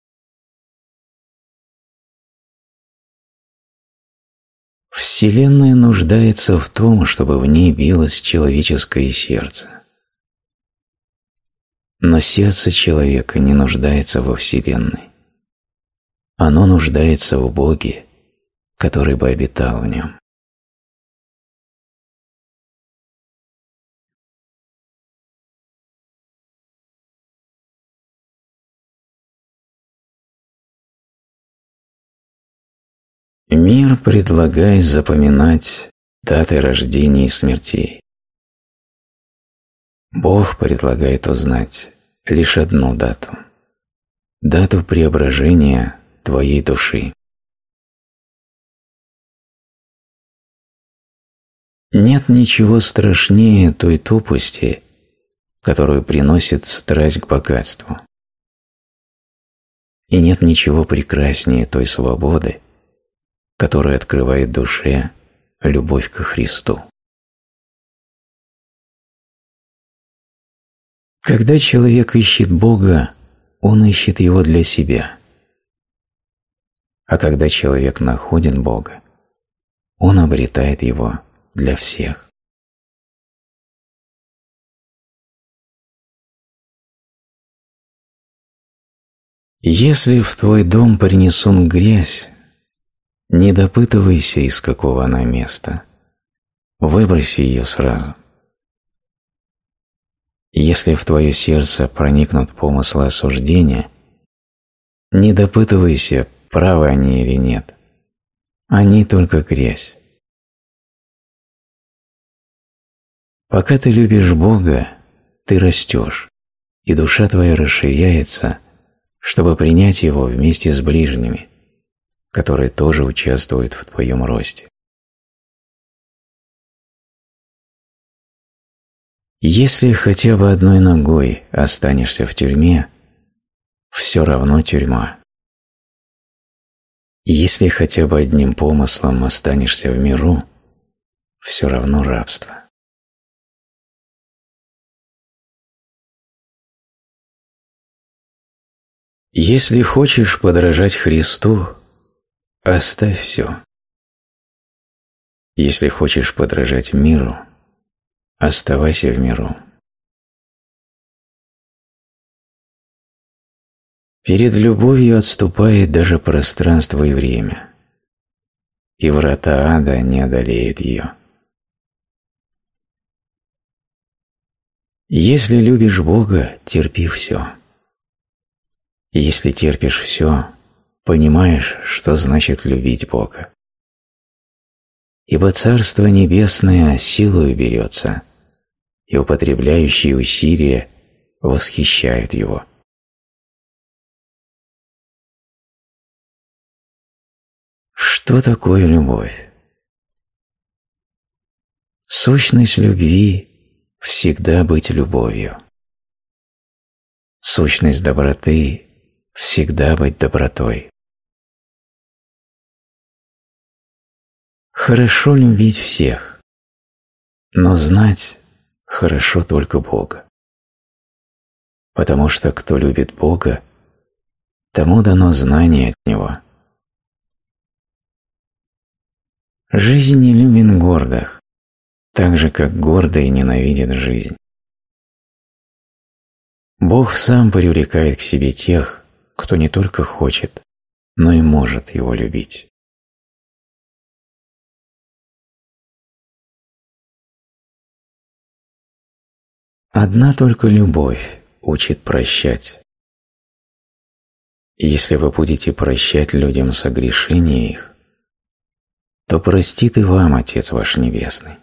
Вселенная нуждается в том, чтобы в ней билось человеческое сердце. Но сердце человека не нуждается во Вселенной. Оно нуждается в Боге, который бы обитал в нем. Мир предлагает запоминать даты рождения и смертей. Бог предлагает узнать лишь одну дату – дату преображения твоей души. Нет ничего страшнее той тупости, которую приносит страсть к богатству. И нет ничего прекраснее той свободы, которая открывает душе любовь ко Христу. Когда человек ищет Бога, он ищет Его для себя. А когда человек находит Бога, он обретает Его для всех. Если в твой дом принесут грязь, не допытывайся, из какого она места. Выброси ее сразу. Если в твое сердце проникнут помыслы осуждения, не допытывайся, правы они или нет. Они только грязь. Пока ты любишь Бога, ты растешь, и душа твоя расширяется, чтобы принять Его вместе с ближними, которые тоже участвуют в твоем росте. Если хотя бы одной ногой останешься в тюрьме, все равно тюрьма. Если хотя бы одним помыслом останешься в миру, все равно рабство. Если хочешь подражать Христу, оставь все. Если хочешь подражать миру, оставайся в миру. Перед любовью отступает даже пространство и время, и врата ада не одолеют ее. Если любишь Бога, терпи все. Если терпишь все, понимаешь, что значит любить Бога. Ибо Царство Небесное силою берется, и употребляющие усилия восхищают Его. Что такое любовь? Сущность любви – всегда быть любовью. Сущность доброты – всегда быть добротой. Хорошо любить всех, но знать хорошо только Бога. Потому что кто любит Бога, тому дано знание от Него. Жизнь не любит гордых, так же, как гордые ненавидят жизнь. Бог сам привлекает к себе тех, кто не только хочет, но и может Его любить. Одна только любовь учит прощать. Если вы будете прощать людям согрешения их, то простит и вам Отец ваш Небесный.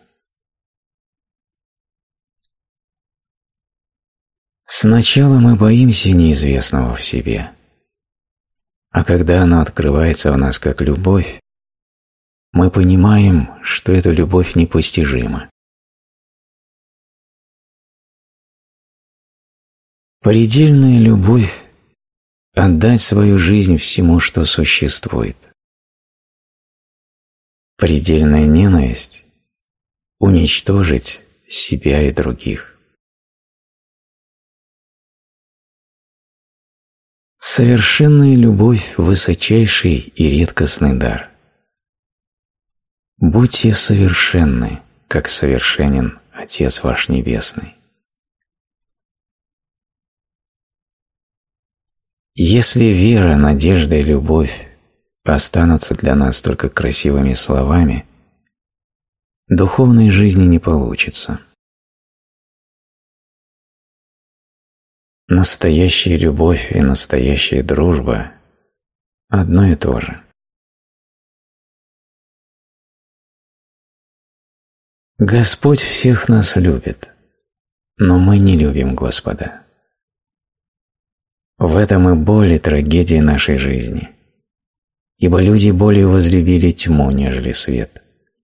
Сначала мы боимся неизвестного в себе, а когда оно открывается в нас как любовь, мы понимаем, что эта любовь непостижима. Предельная любовь – отдать свою жизнь всему, что существует. Предельная ненависть – уничтожить себя и других. Совершенная любовь – высочайший и редкостный дар. Будьте совершенны, как совершенен Отец ваш Небесный. Если вера, надежда и любовь останутся для нас только красивыми словами, духовной жизни не получится. Настоящая любовь и настоящая дружба – одно и то же. Господь всех нас любит, но мы не любим Господа. В этом и боль и трагедия нашей жизни, ибо люди более возлюбили тьму, нежели свет.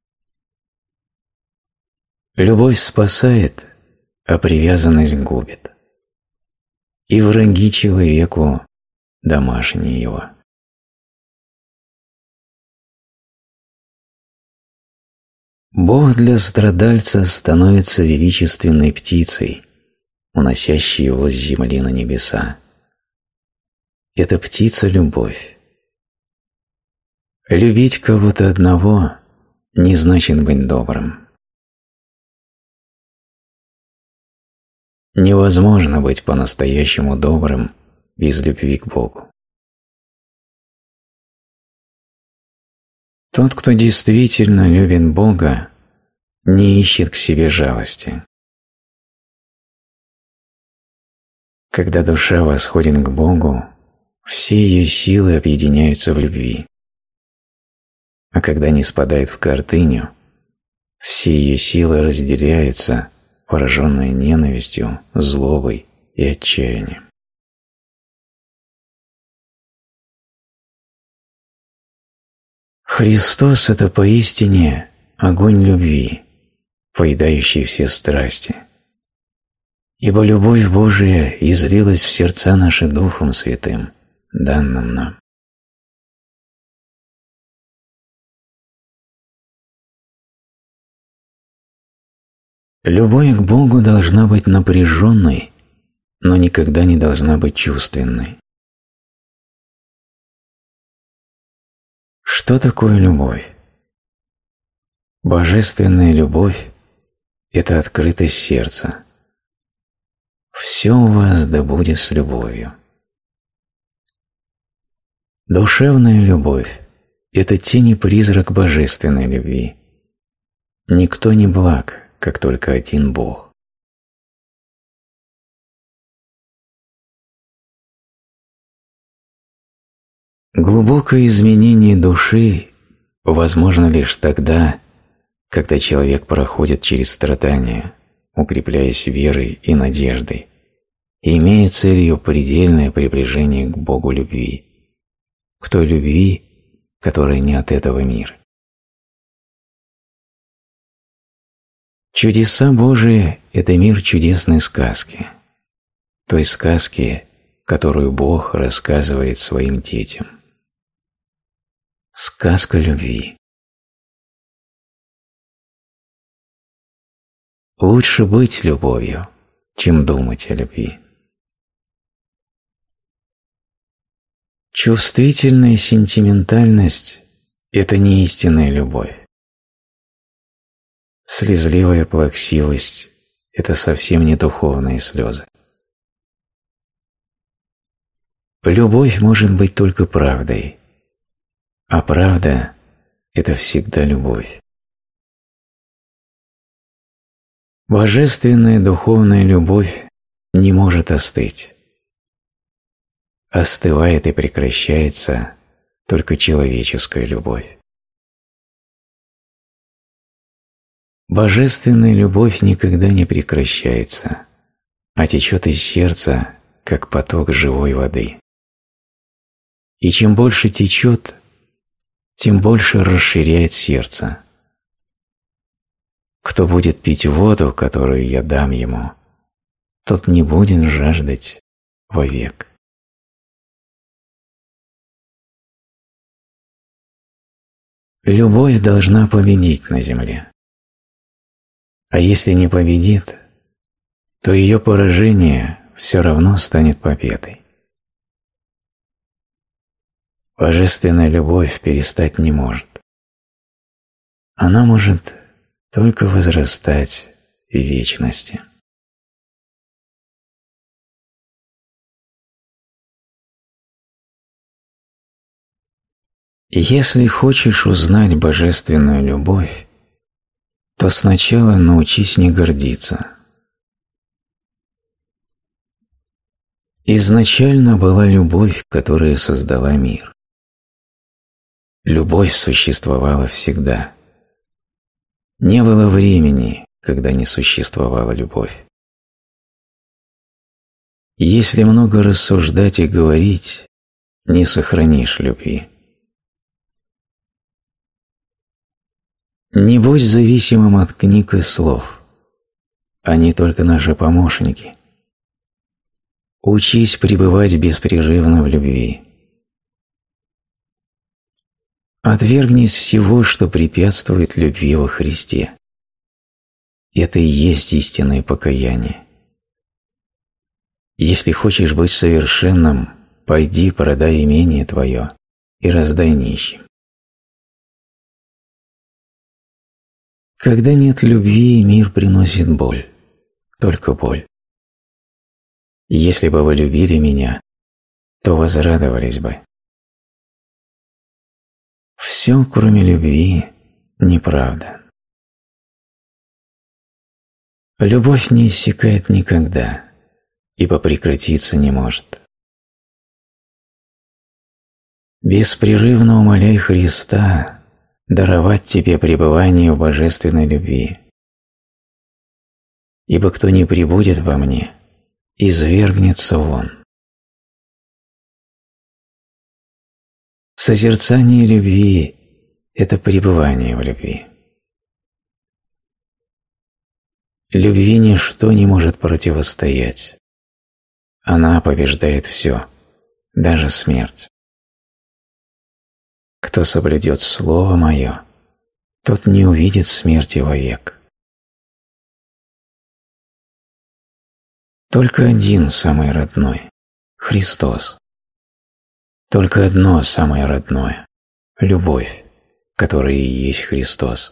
Любовь спасает, а привязанность губит. И враги человеку домашние его. Бог для страдальца становится величественной птицей, уносящей его с земли на небеса. Эта птица – любовь. Любить кого-то одного не значит быть добрым. Невозможно быть по-настоящему добрым без любви к Богу. Тот, кто действительно любит Бога, не ищет к себе жалости. Когда душа восходит к Богу, Все ее силы объединяются в любви. А когда не спадает в гордыню, все ее силы разделяются, пораженные ненавистью, злобой и отчаянием. Христос – это поистине огонь любви, поедающий все страсти. Ибо любовь Божия излилась в сердца наши Духом Святым, данным нам. Любовь к Богу должна быть напряженной, но никогда не должна быть чувственной. Что такое любовь? Божественная любовь – это открытость сердца. Все у вас да будет с любовью. Душевная любовь – это тень и призрак божественной любви. Никто не благ, как только один Бог. Глубокое изменение души возможно лишь тогда, когда человек проходит через страдания, укрепляясь верой и надеждой, и имея целью предельное приближение к Богу любви, к той любви, которая не от этого мира. Чудеса Божии – это мир чудесной сказки, той сказки, которую Бог рассказывает своим детям. Сказка любви. Лучше быть любовью, чем думать о любви. Чувствительная сентиментальность – это не истинная любовь. Слезливая плаксивость – это совсем не духовные слезы. Любовь может быть только правдой, а правда – это всегда любовь. Божественная духовная любовь не может остыть. Остывает и прекращается только человеческая любовь. Божественная любовь никогда не прекращается, а течет из сердца, как поток живой воды. И чем больше течет, тем больше расширяет сердце. Кто будет пить воду, которую я дам ему, тот не будет жаждать вовек. Любовь должна победить на земле. А если не победит, то ее поражение все равно станет победой. Божественная любовь перестать не может. Она может только возрастать в вечности. Если хочешь узнать божественную любовь, то сначала научись не гордиться. Изначально была любовь, которая создала мир. Любовь существовала всегда. Не было времени, когда не существовала любовь. Если много рассуждать и говорить, не сохранишь любви. Не будь зависимым от книг и слов. Они только наши помощники. Учись пребывать беспрерывно в любви. Отвергнись всего, что препятствует любви во Христе. Это и есть истинное покаяние. Если хочешь быть совершенным, пойди, продай имение твое и раздай нищим. Когда нет любви, мир приносит боль, только боль. Если бы вы любили меня, то возрадовались бы. Все, кроме любви, неправда. Любовь не иссякает никогда, ибо прекратиться не может. Беспрерывно умоляй Христа даровать тебе пребывание в божественной любви. Ибо кто не пребудет во мне, извергнется вон. Созерцание любви – это пребывание в любви. Любви ничто не может противостоять. Она побеждает все, даже смерть. Кто соблюдет Слово Мое, тот не увидит смерти вовек. Только один самый родной – Христос. Только одно самое родное – любовь, которая и есть Христос.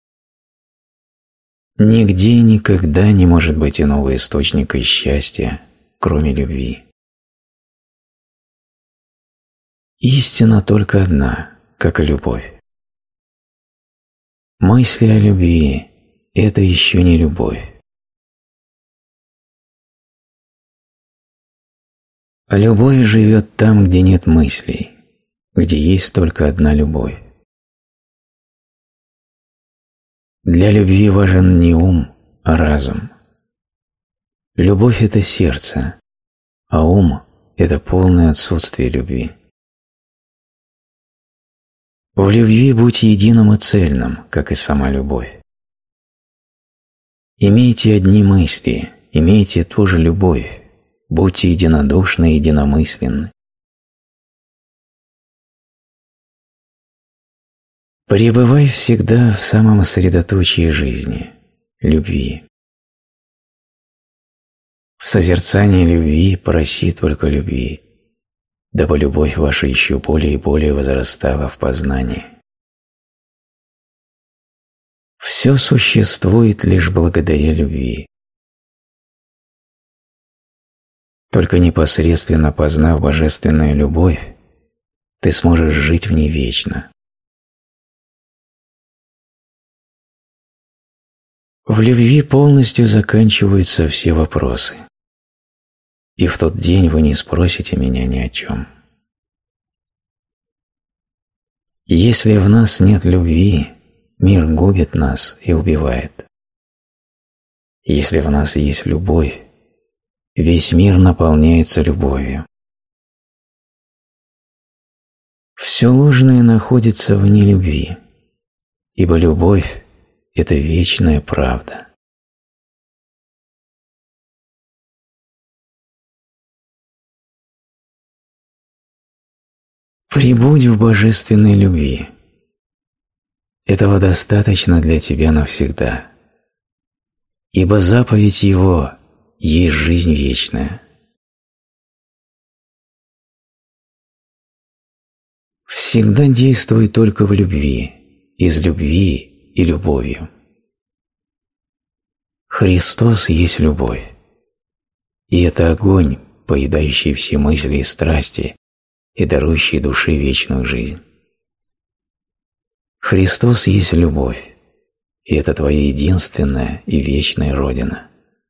Нигде и никогда не может быть иного источника счастья, кроме любви. Истина только одна, как и любовь. Мысли о любви – это еще не любовь. Любовь живет там, где нет мыслей, где есть только одна любовь. Для любви важен не ум, а разум. Любовь – это сердце, а ум – это полное отсутствие любви. В любви будь единым и цельным, как и сама любовь. Имейте одни мысли, имейте ту же любовь, будьте единодушны и единомысленны. Пребывай всегда в самом средоточии жизни – любви. В созерцании любви проси только любви, дабы любовь ваша еще более и более возрастала в познании. Все существует лишь благодаря любви. Только непосредственно познав божественную любовь, ты сможешь жить в ней вечно. В любви полностью заканчиваются все вопросы. И в тот день вы не спросите меня ни о чем. Если в нас нет любви, мир губит нас и убивает. Если в нас есть любовь, весь мир наполняется любовью. Все ложное находится вне любви, ибо любовь – это вечная правда. Пребудь в божественной любви. Этого достаточно для тебя навсегда, ибо заповедь Его есть жизнь вечная. Всегда действуй только в любви, из любви и любовью. Христос есть любовь, и это огонь, поедающий все мысли и страсти и дарующий душе вечную жизнь. Христос есть любовь, и это твоя единственная и вечная Родина.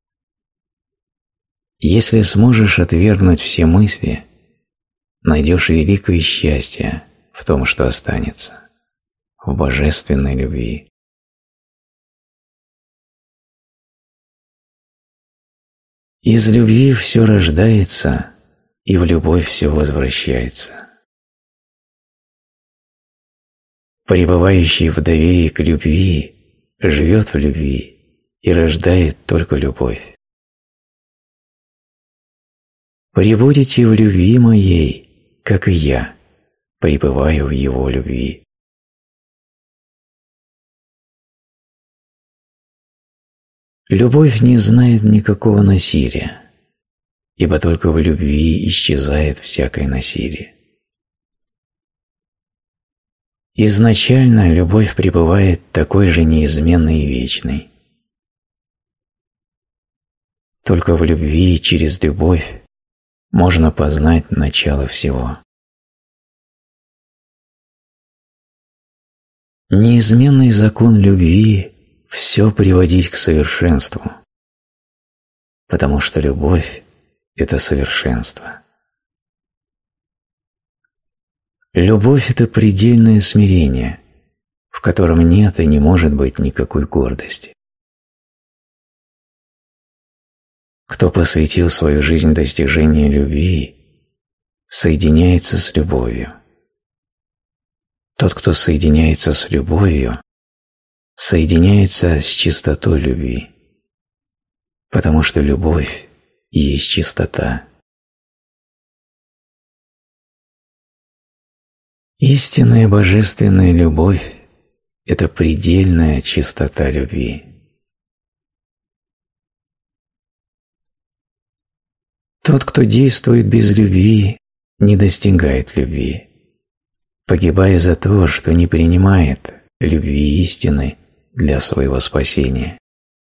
Если сможешь отвергнуть все мысли, найдешь великое счастье в том, что останется, в божественной любви. Из любви все рождается, и в любовь все возвращается. Пребывающий в доверии к любви живет в любви и рождает только любовь. Пребудете в любви моей, как и я пребываю в его любви. Любовь не знает никакого насилия, ибо только в любви исчезает всякое насилие. Изначально любовь пребывает такой же неизменной и вечной. Только в любви и через любовь можно познать начало всего. Неизменный закон любви – все приводить к совершенству, потому что любовь – это совершенство. Любовь – это предельное смирение, в котором нет и не может быть никакой гордости. Кто посвятил свою жизнь достижению любви, соединяется с любовью. Тот, кто соединяется с любовью, соединяется с чистотой любви, потому что любовь и есть чистота. Истинная божественная любовь – это предельная чистота любви. Тот, кто действует без любви, не достигает любви, погибая за то, что не принимает любви истины для своего спасения.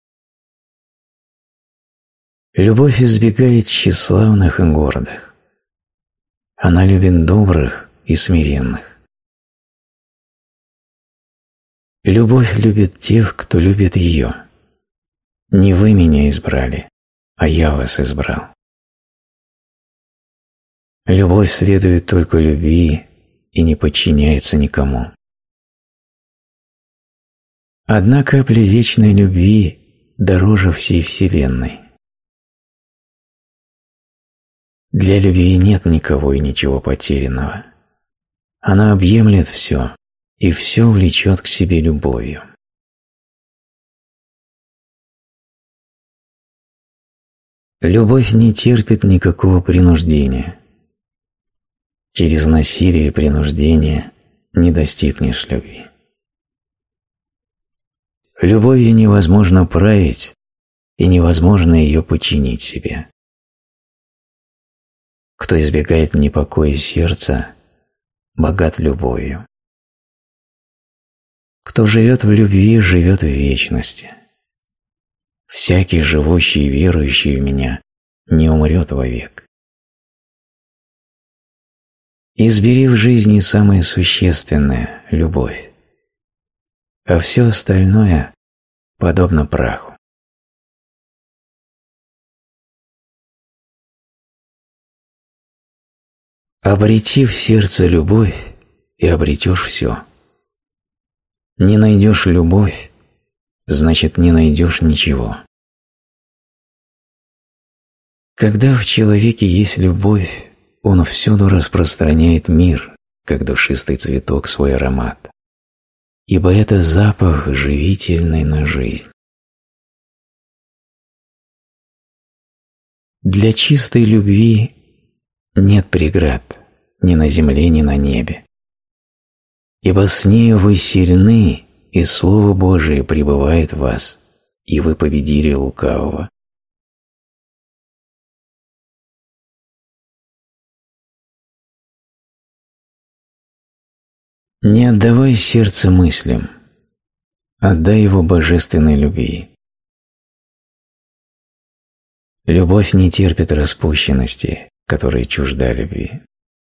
Любовь избегает тщеславных и гордых. Она любит добрых и смиренных. Любовь любит тех, кто любит ее. Не вы меня избрали, а я вас избрал. Любовь следует только любви и не подчиняется никому. Одна капля вечной любви дороже всей Вселенной. Для любви нет никого и ничего потерянного. Она объемлет все, и все влечет к себе любовью. Любовь не терпит никакого принуждения. Через насилие и принуждение не достигнешь любви. Любовью невозможно править, и невозможно ее подчинить себе. Кто избегает непокоя сердца, богат любовью. Кто живет в любви, живет в вечности. Всякий, живущий и верующий в меня, не умрет вовек. Избери в жизни самое существенное – любовь, а все остальное подобно праху. Обрети в сердце любовь, и обретешь все. Не найдешь любовь, значит, не найдешь ничего. Когда в человеке есть любовь, он всюду распространяет мир, как душистый цветок, свой аромат, ибо это запах живительный на жизнь. Для чистой любви нет преград ни на земле, ни на небе, ибо с нею вы сильны, и Слово Божие пребывает в вас, и вы победили лукавого. Не отдавай сердце мыслям, отдай его божественной любви. Любовь не терпит распущенности, которая чужда любви.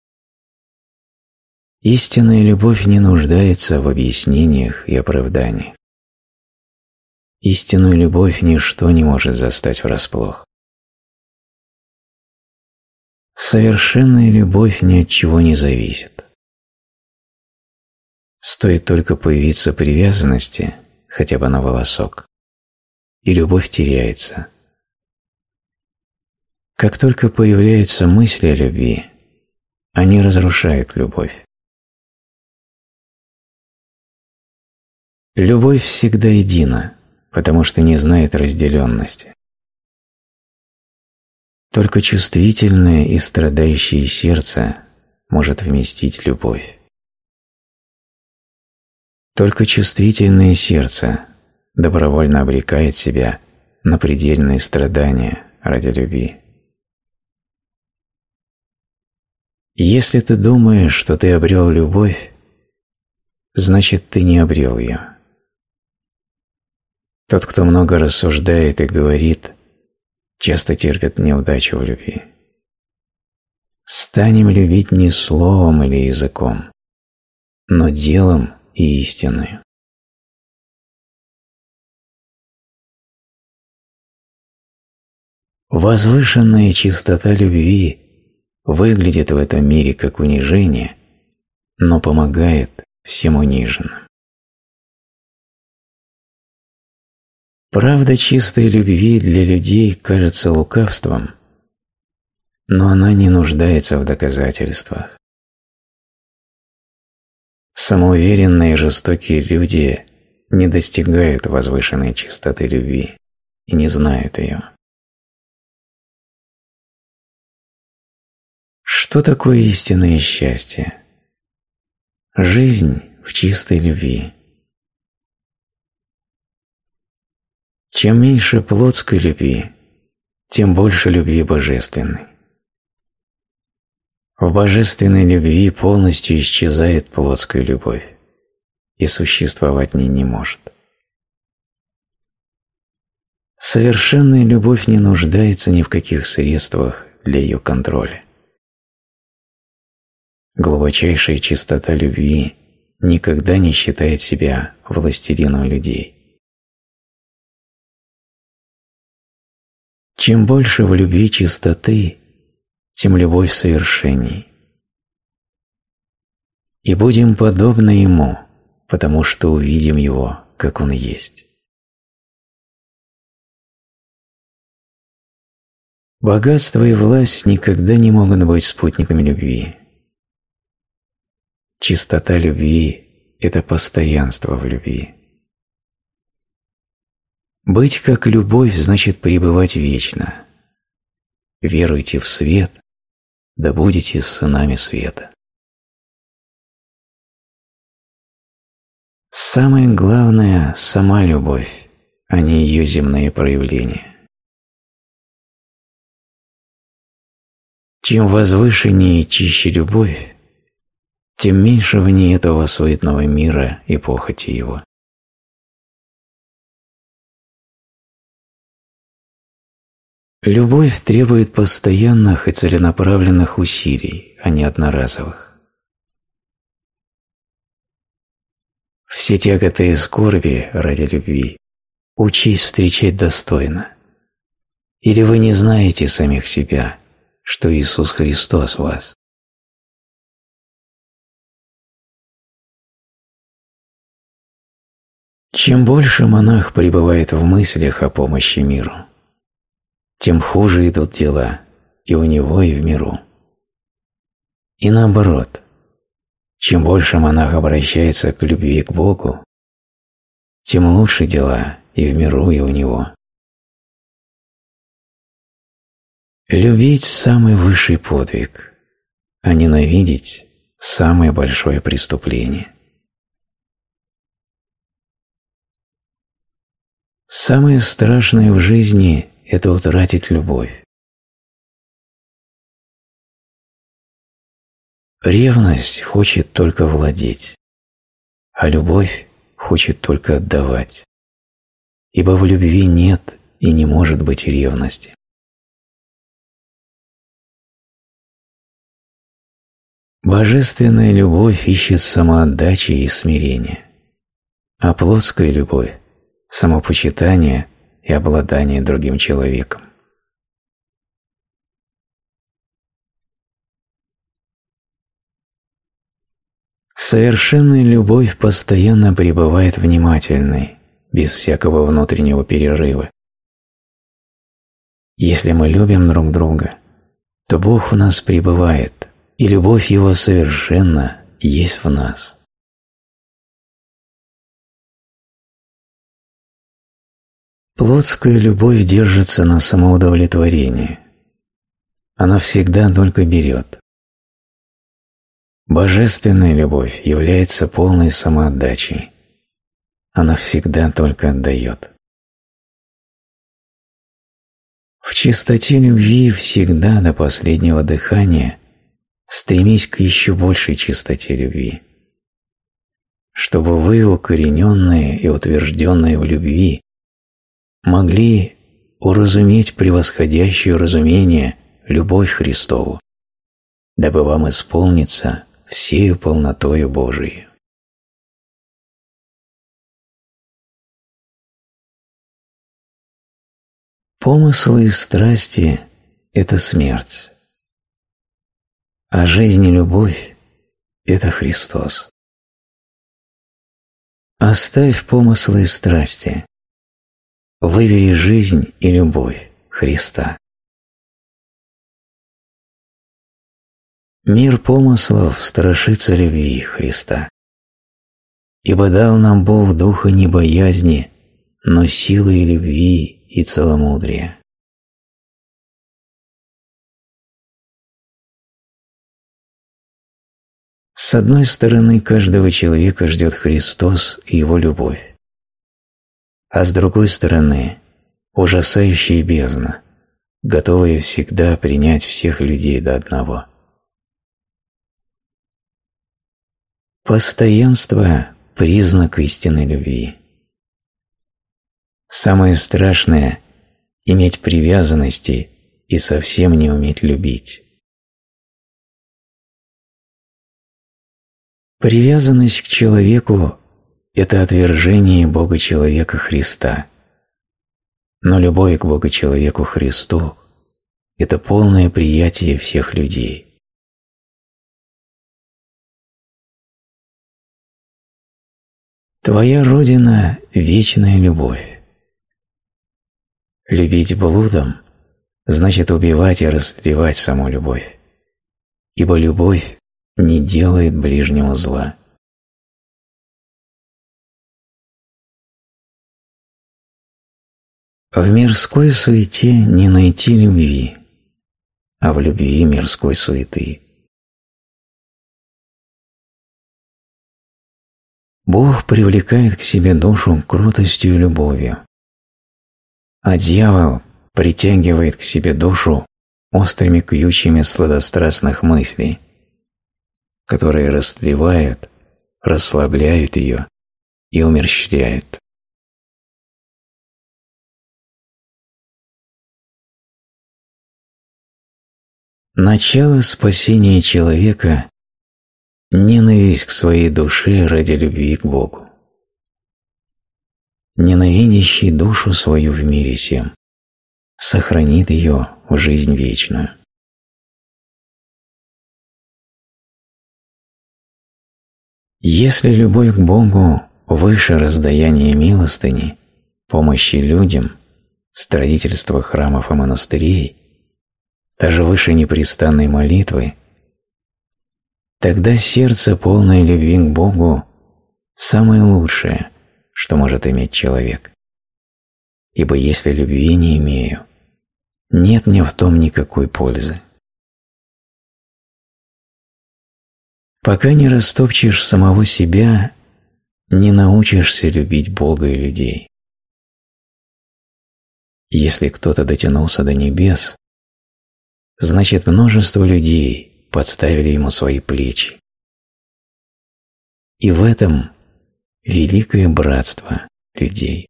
Истинная любовь не нуждается в объяснениях и оправданиях. Истинную любовь ничто не может застать врасплох. Совершенная любовь ни от чего не зависит. Стоит только появиться привязанности, хотя бы на волосок, и любовь теряется. Как только появляются мысли о любви, они разрушают любовь. Любовь всегда едина, потому что не знает разделенности. Только чувствительное и страдающее сердце может вместить любовь. Только чувствительное сердце добровольно обрекает себя на предельные страдания ради любви. Если ты думаешь, что ты обрел любовь, значит, ты не обрел ее. Тот, кто много рассуждает и говорит, часто терпит неудачу в любви. Станем любить не словом или языком, но делом и истиною. Возвышенная чистота любви выглядит в этом мире как унижение, но помогает всем униженным. Правда чистой любви для людей кажется лукавством, но она не нуждается в доказательствах. Самоуверенные и жестокие люди не достигают возвышенной чистоты любви и не знают ее. Что такое истинное счастье? Жизнь в чистой любви. Чем меньше плотской любви, тем больше любви божественной. В божественной любви полностью исчезает плотская любовь и существовать в ней не может. Совершенная любовь не нуждается ни в каких средствах для ее контроля. Глубочайшая чистота любви никогда не считает себя властелином людей. Чем больше в любви чистоты, тем любовь совершенней. И будем подобны Ему, потому что увидим Его, как Он есть. Богатство и власть никогда не могут быть спутниками любви. Чистота любви – это постоянство в любви. Быть как любовь значит пребывать вечно. Веруйте в свет, да будете сынами света. Самое главное – сама любовь, а не ее земные проявления. Чем возвышеннее и чище любовь, тем меньше в ней этого суетного мира и похоти его. Любовь требует постоянных и целенаправленных усилий, а не одноразовых. Все тяготы и скорби ради любви учись встречать достойно. Или вы не знаете самих себя, что Иисус Христос в вас? Чем больше монах пребывает в мыслях о помощи миру, тем хуже идут дела и у него, и в миру. И наоборот, чем больше монах обращается к любви к Богу, тем лучше дела и в миру, и у него. Любить – самый высший подвиг, а ненавидеть – самое большое преступление. Самое страшное в жизни – это утратить любовь. Ревность хочет только владеть, а любовь хочет только отдавать, ибо в любви нет и не может быть ревности. Божественная любовь ищет самоотдачи и смирения, а плотская любовь – самопочитание и обладание другим человеком. Совершенная любовь постоянно пребывает внимательной, без всякого внутреннего перерыва. Если мы любим друг друга, то Бог в нас пребывает, и любовь Его совершенно есть в нас. Плотская любовь держится на самоудовлетворении. Она всегда только берет. Божественная любовь является полной самоотдачей. Она всегда только отдает. В чистоте любви всегда до последнего дыхания стремись к еще большей чистоте любви, чтобы вы, укорененные и утвержденные в любви, могли уразуметь превосходящее разумение любовь Христову, дабы вам исполниться всею полнотою Божией. Помыслы и страсти – это смерть, а жизнь и любовь – это Христос. Оставь помыслы и страсти. Выбери жизнь и любовь Христа. Мир помыслов страшится любви Христа. Ибо дал нам Бог духа не боязни, но силы и любви и целомудрия. С одной стороны, каждого человека ждет Христос и Его любовь, а с другой стороны – ужасающая бездна, готовая всегда принять всех людей до одного. Постоянство – признак истинной любви. Самое страшное – иметь привязанности и совсем не уметь любить. Привязанность к человеку – это отвержение Бога-человека Христа, но любовь к Бога-человеку Христу – это полное приятие всех людей. Твоя Родина – вечная любовь. Любить блудом значит убивать и растлевать саму любовь, ибо любовь не делает ближнему зла. В мирской суете не найти любви, а в любви мирской суеты. Бог привлекает к себе душу кротостью и любовью, а дьявол притягивает к себе душу острыми крючьями сладострастных мыслей, которые растлевают, расслабляют ее и умерщвляют. Начало спасения человека – ненависть к своей душе ради любви к Богу. Ненавидящий душу свою в мире сем сохранит ее в жизнь вечную. Если любовь к Богу выше раздаяния милостыни, помощи людям, строительства храмов и монастырей, даже выше непрестанной молитвы, тогда сердце, полное любви к Богу, самое лучшее, что может иметь человек. Ибо если любви не имею, нет мне в том никакой пользы. Пока не растопчешь самого себя, не научишься любить Бога и людей. Если кто-то дотянулся до небес, значит, множество людей подставили ему свои плечи. И в этом великое братство людей.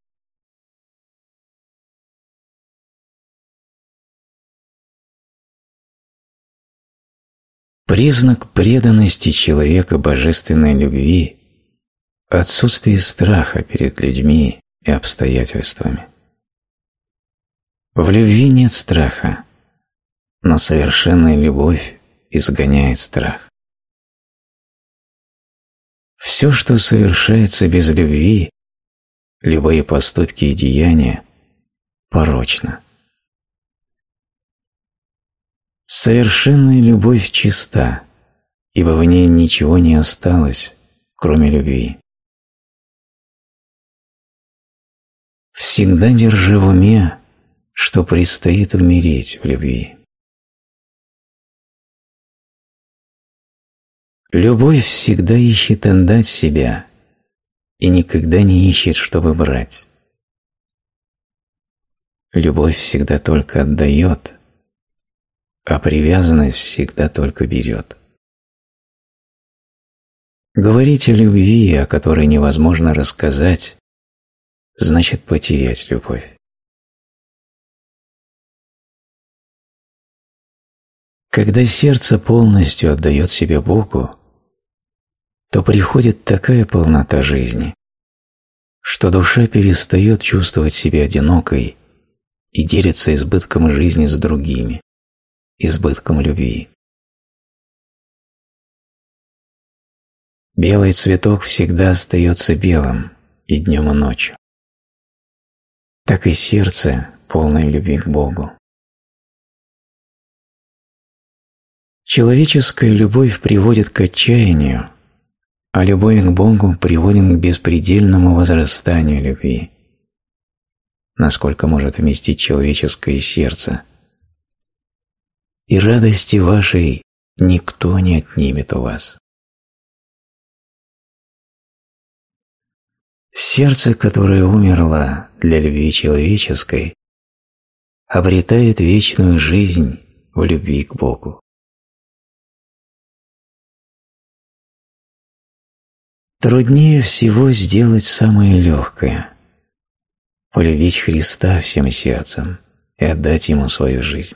Признак преданности человека божественной любви – отсутствие страха перед людьми и обстоятельствами. В любви нет страха, но совершенная любовь изгоняет страх. Все, что совершается без любви, любые поступки и деяния, порочно. Совершенная любовь чиста, ибо в ней ничего не осталось, кроме любви. Всегда держи в уме, что предстоит умереть в любви. Любовь всегда ищет отдать себя и никогда не ищет, чтобы брать. Любовь всегда только отдает, а привязанность всегда только берет. Говорить о любви, о которой невозможно рассказать, значит потерять любовь. Когда сердце полностью отдает себя Богу, то приходит такая полнота жизни, что душа перестает чувствовать себя одинокой и делится избытком жизни с другими, избытком любви. Белый цветок всегда остается белым и днем, и ночью. Так и сердце, полное любви к Богу. Человеческая любовь приводит к отчаянию, а любовь к Богу приводит к беспредельному возрастанию любви, насколько может вместить человеческое сердце. И радости вашей никто не отнимет у вас. Сердце, которое умерло для любви человеческой, обретает вечную жизнь в любви к Богу. Труднее всего сделать самое легкое – полюбить Христа всем сердцем и отдать Ему свою жизнь.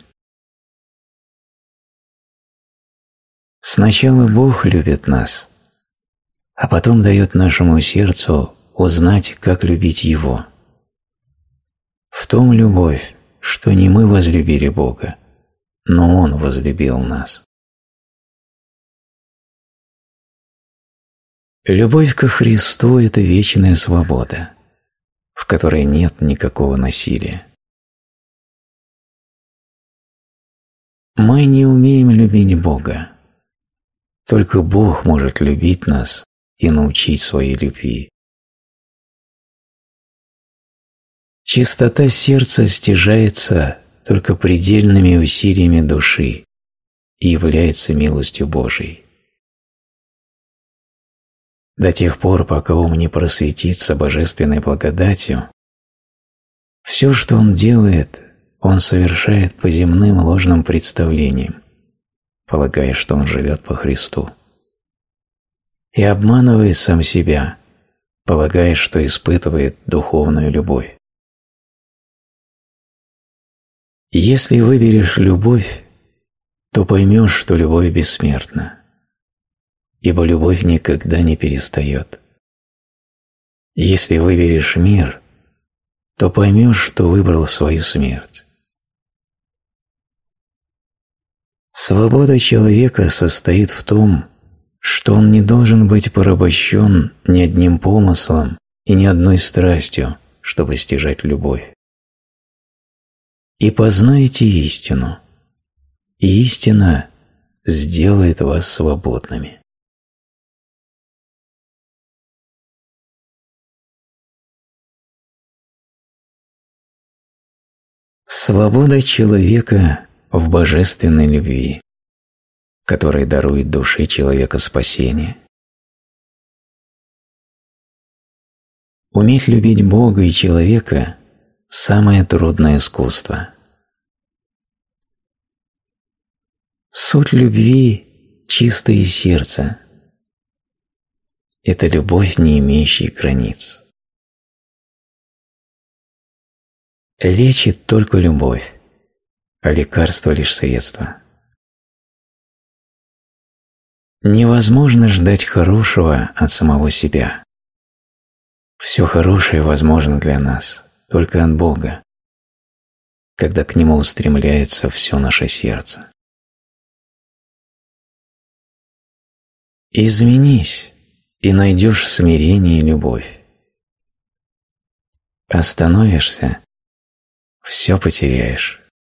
Сначала Бог любит нас, а потом дает нашему сердцу узнать, как любить Его. В том любовь, что не мы возлюбили Бога, но Он возлюбил нас. Любовь ко Христу – это вечная свобода, в которой нет никакого насилия. Мы не умеем любить Бога. Только Бог может любить нас и научить своей любви. Чистота сердца стяжается только предельными усилиями души и является милостью Божией. До тех пор, пока ум не просветится божественной благодатью, все, что он делает, он совершает по земным ложным представлениям, полагая, что он живет по Христу, и обманывает сам себя, полагая, что испытывает духовную любовь. Если выберешь любовь, то поймешь, что любовь бессмертна, ибо любовь никогда не перестает. Если выберешь мир, то поймешь, что выбрал свою смерть. Свобода человека состоит в том, что он не должен быть порабощен ни одним помыслом и ни одной страстью, чтобы стяжать любовь. И познайте истину, и истина сделает вас свободными. Свобода человека в божественной любви, которая дарует душе человека спасение. Уметь любить Бога и человека – самое трудное искусство. Суть любви – чистое сердце. Это любовь, не имеющая границ. Лечит только любовь, а лекарство лишь средство. Невозможно ждать хорошего от самого себя. Все хорошее возможно для нас только от Бога, когда к Нему устремляется все наше сердце. Изменись, и найдешь смирение и любовь. Остановишься – все потеряешь.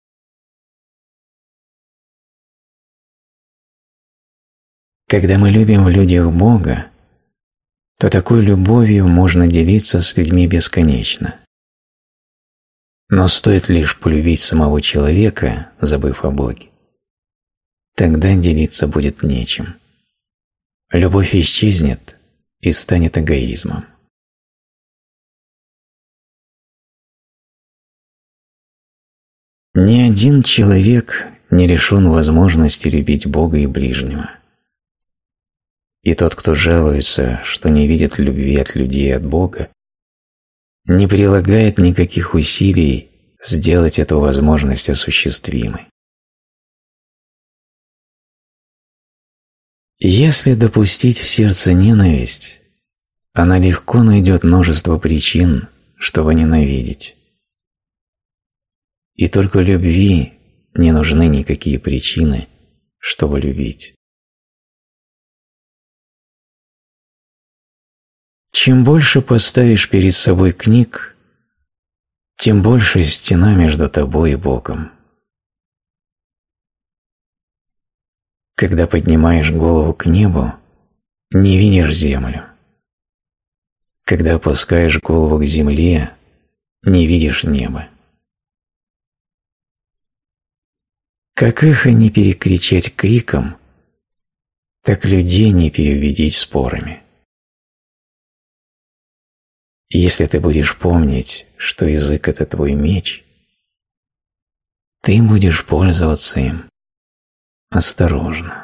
Когда мы любим в людях Бога, то такой любовью можно делиться с людьми бесконечно. Но стоит лишь полюбить самого человека, забыв о Боге, тогда делиться будет нечем. Любовь исчезнет и станет эгоизмом. Ни один человек не лишен возможности любить Бога и ближнего. И тот, кто жалуется, что не видит любви от людей и от Бога, не прилагает никаких усилий сделать эту возможность осуществимой. Если допустить в сердце ненависть, она легко найдет множество причин, чтобы ненавидеть. И только любви не нужны никакие причины, чтобы любить. Чем больше поставишь перед собой книг, тем больше стена между тобой и Богом. Когда поднимаешь голову к небу, не видишь землю. Когда опускаешь голову к земле, не видишь небо. Как эхо не перекричать криком, так людей не переубедить спорами. Если ты будешь помнить, что язык – это твой меч, ты будешь пользоваться им осторожно.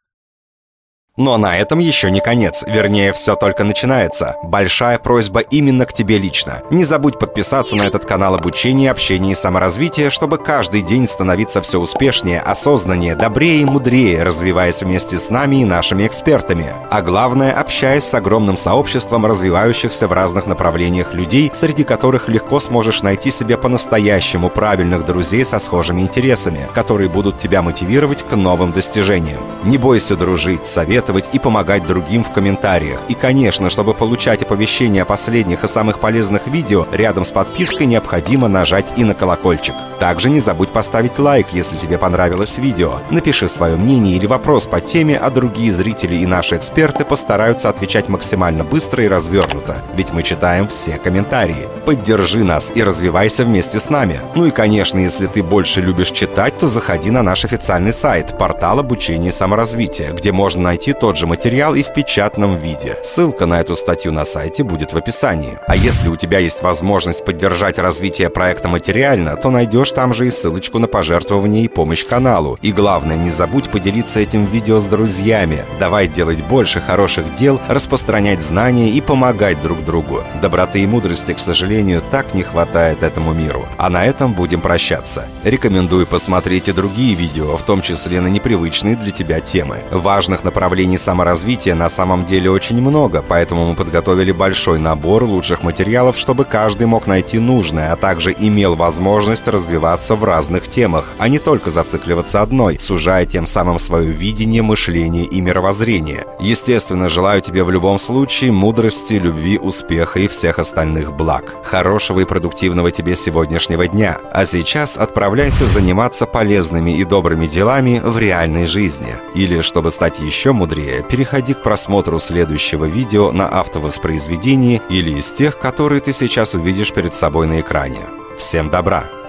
Но на этом еще не конец, вернее, все только начинается. Большая просьба именно к тебе лично. Не забудь подписаться на этот канал обучения, общения и саморазвития, чтобы каждый день становиться все успешнее, осознаннее, добрее и мудрее, развиваясь вместе с нами и нашими экспертами. А главное, общаясь с огромным сообществом развивающихся в разных направлениях людей, среди которых легко сможешь найти себе по-настоящему правильных друзей со схожими интересами, которые будут тебя мотивировать к новым достижениям. Не бойся дружить, советовать и помогать другим в комментариях. И, конечно, чтобы получать оповещения о последних и самых полезных видео, рядом с подпиской необходимо нажать и на колокольчик. Также не забудь поставить лайк, если тебе понравилось видео. Напиши свое мнение или вопрос по теме, а другие зрители и наши эксперты постараются отвечать максимально быстро и развернуто, ведь мы читаем все комментарии. Поддержи нас и развивайся вместе с нами. Ну и, конечно, если ты больше любишь читать, то заходи на наш официальный сайт, портал обучения и саморазвития, где можно найти тот же материал и в печатном виде. Ссылка на эту статью на сайте будет в описании. А если у тебя есть возможность поддержать развитие проекта материально, то найдешь там же и ссылочку на пожертвование и помощь каналу. И главное, не забудь поделиться этим видео с друзьями. Давай делать больше хороших дел, распространять знания и помогать друг другу. Доброты и мудрости, к сожалению, так не хватает этому миру. А на этом будем прощаться. Рекомендую посмотреть и другие видео, в том числе на непривычные для тебя темы. Важных направлений саморазвития на самом деле очень много, поэтому мы подготовили большой набор лучших материалов, чтобы каждый мог найти нужное, а также имел возможность развиваться в разных темах, а не только зацикливаться одной, сужая тем самым свое видение, мышление и мировоззрение. Естественно, желаю тебе в любом случае мудрости, любви, успеха и всех остальных благ. Хорошего и продуктивного тебе сегодняшнего дня. А сейчас отправляйся заниматься полезными и добрыми делами в реальной жизни. Или, чтобы стать еще мудрее, переходи к просмотру следующего видео на автовоспроизведении или из тех, которые ты сейчас увидишь перед собой на экране. Всем добра!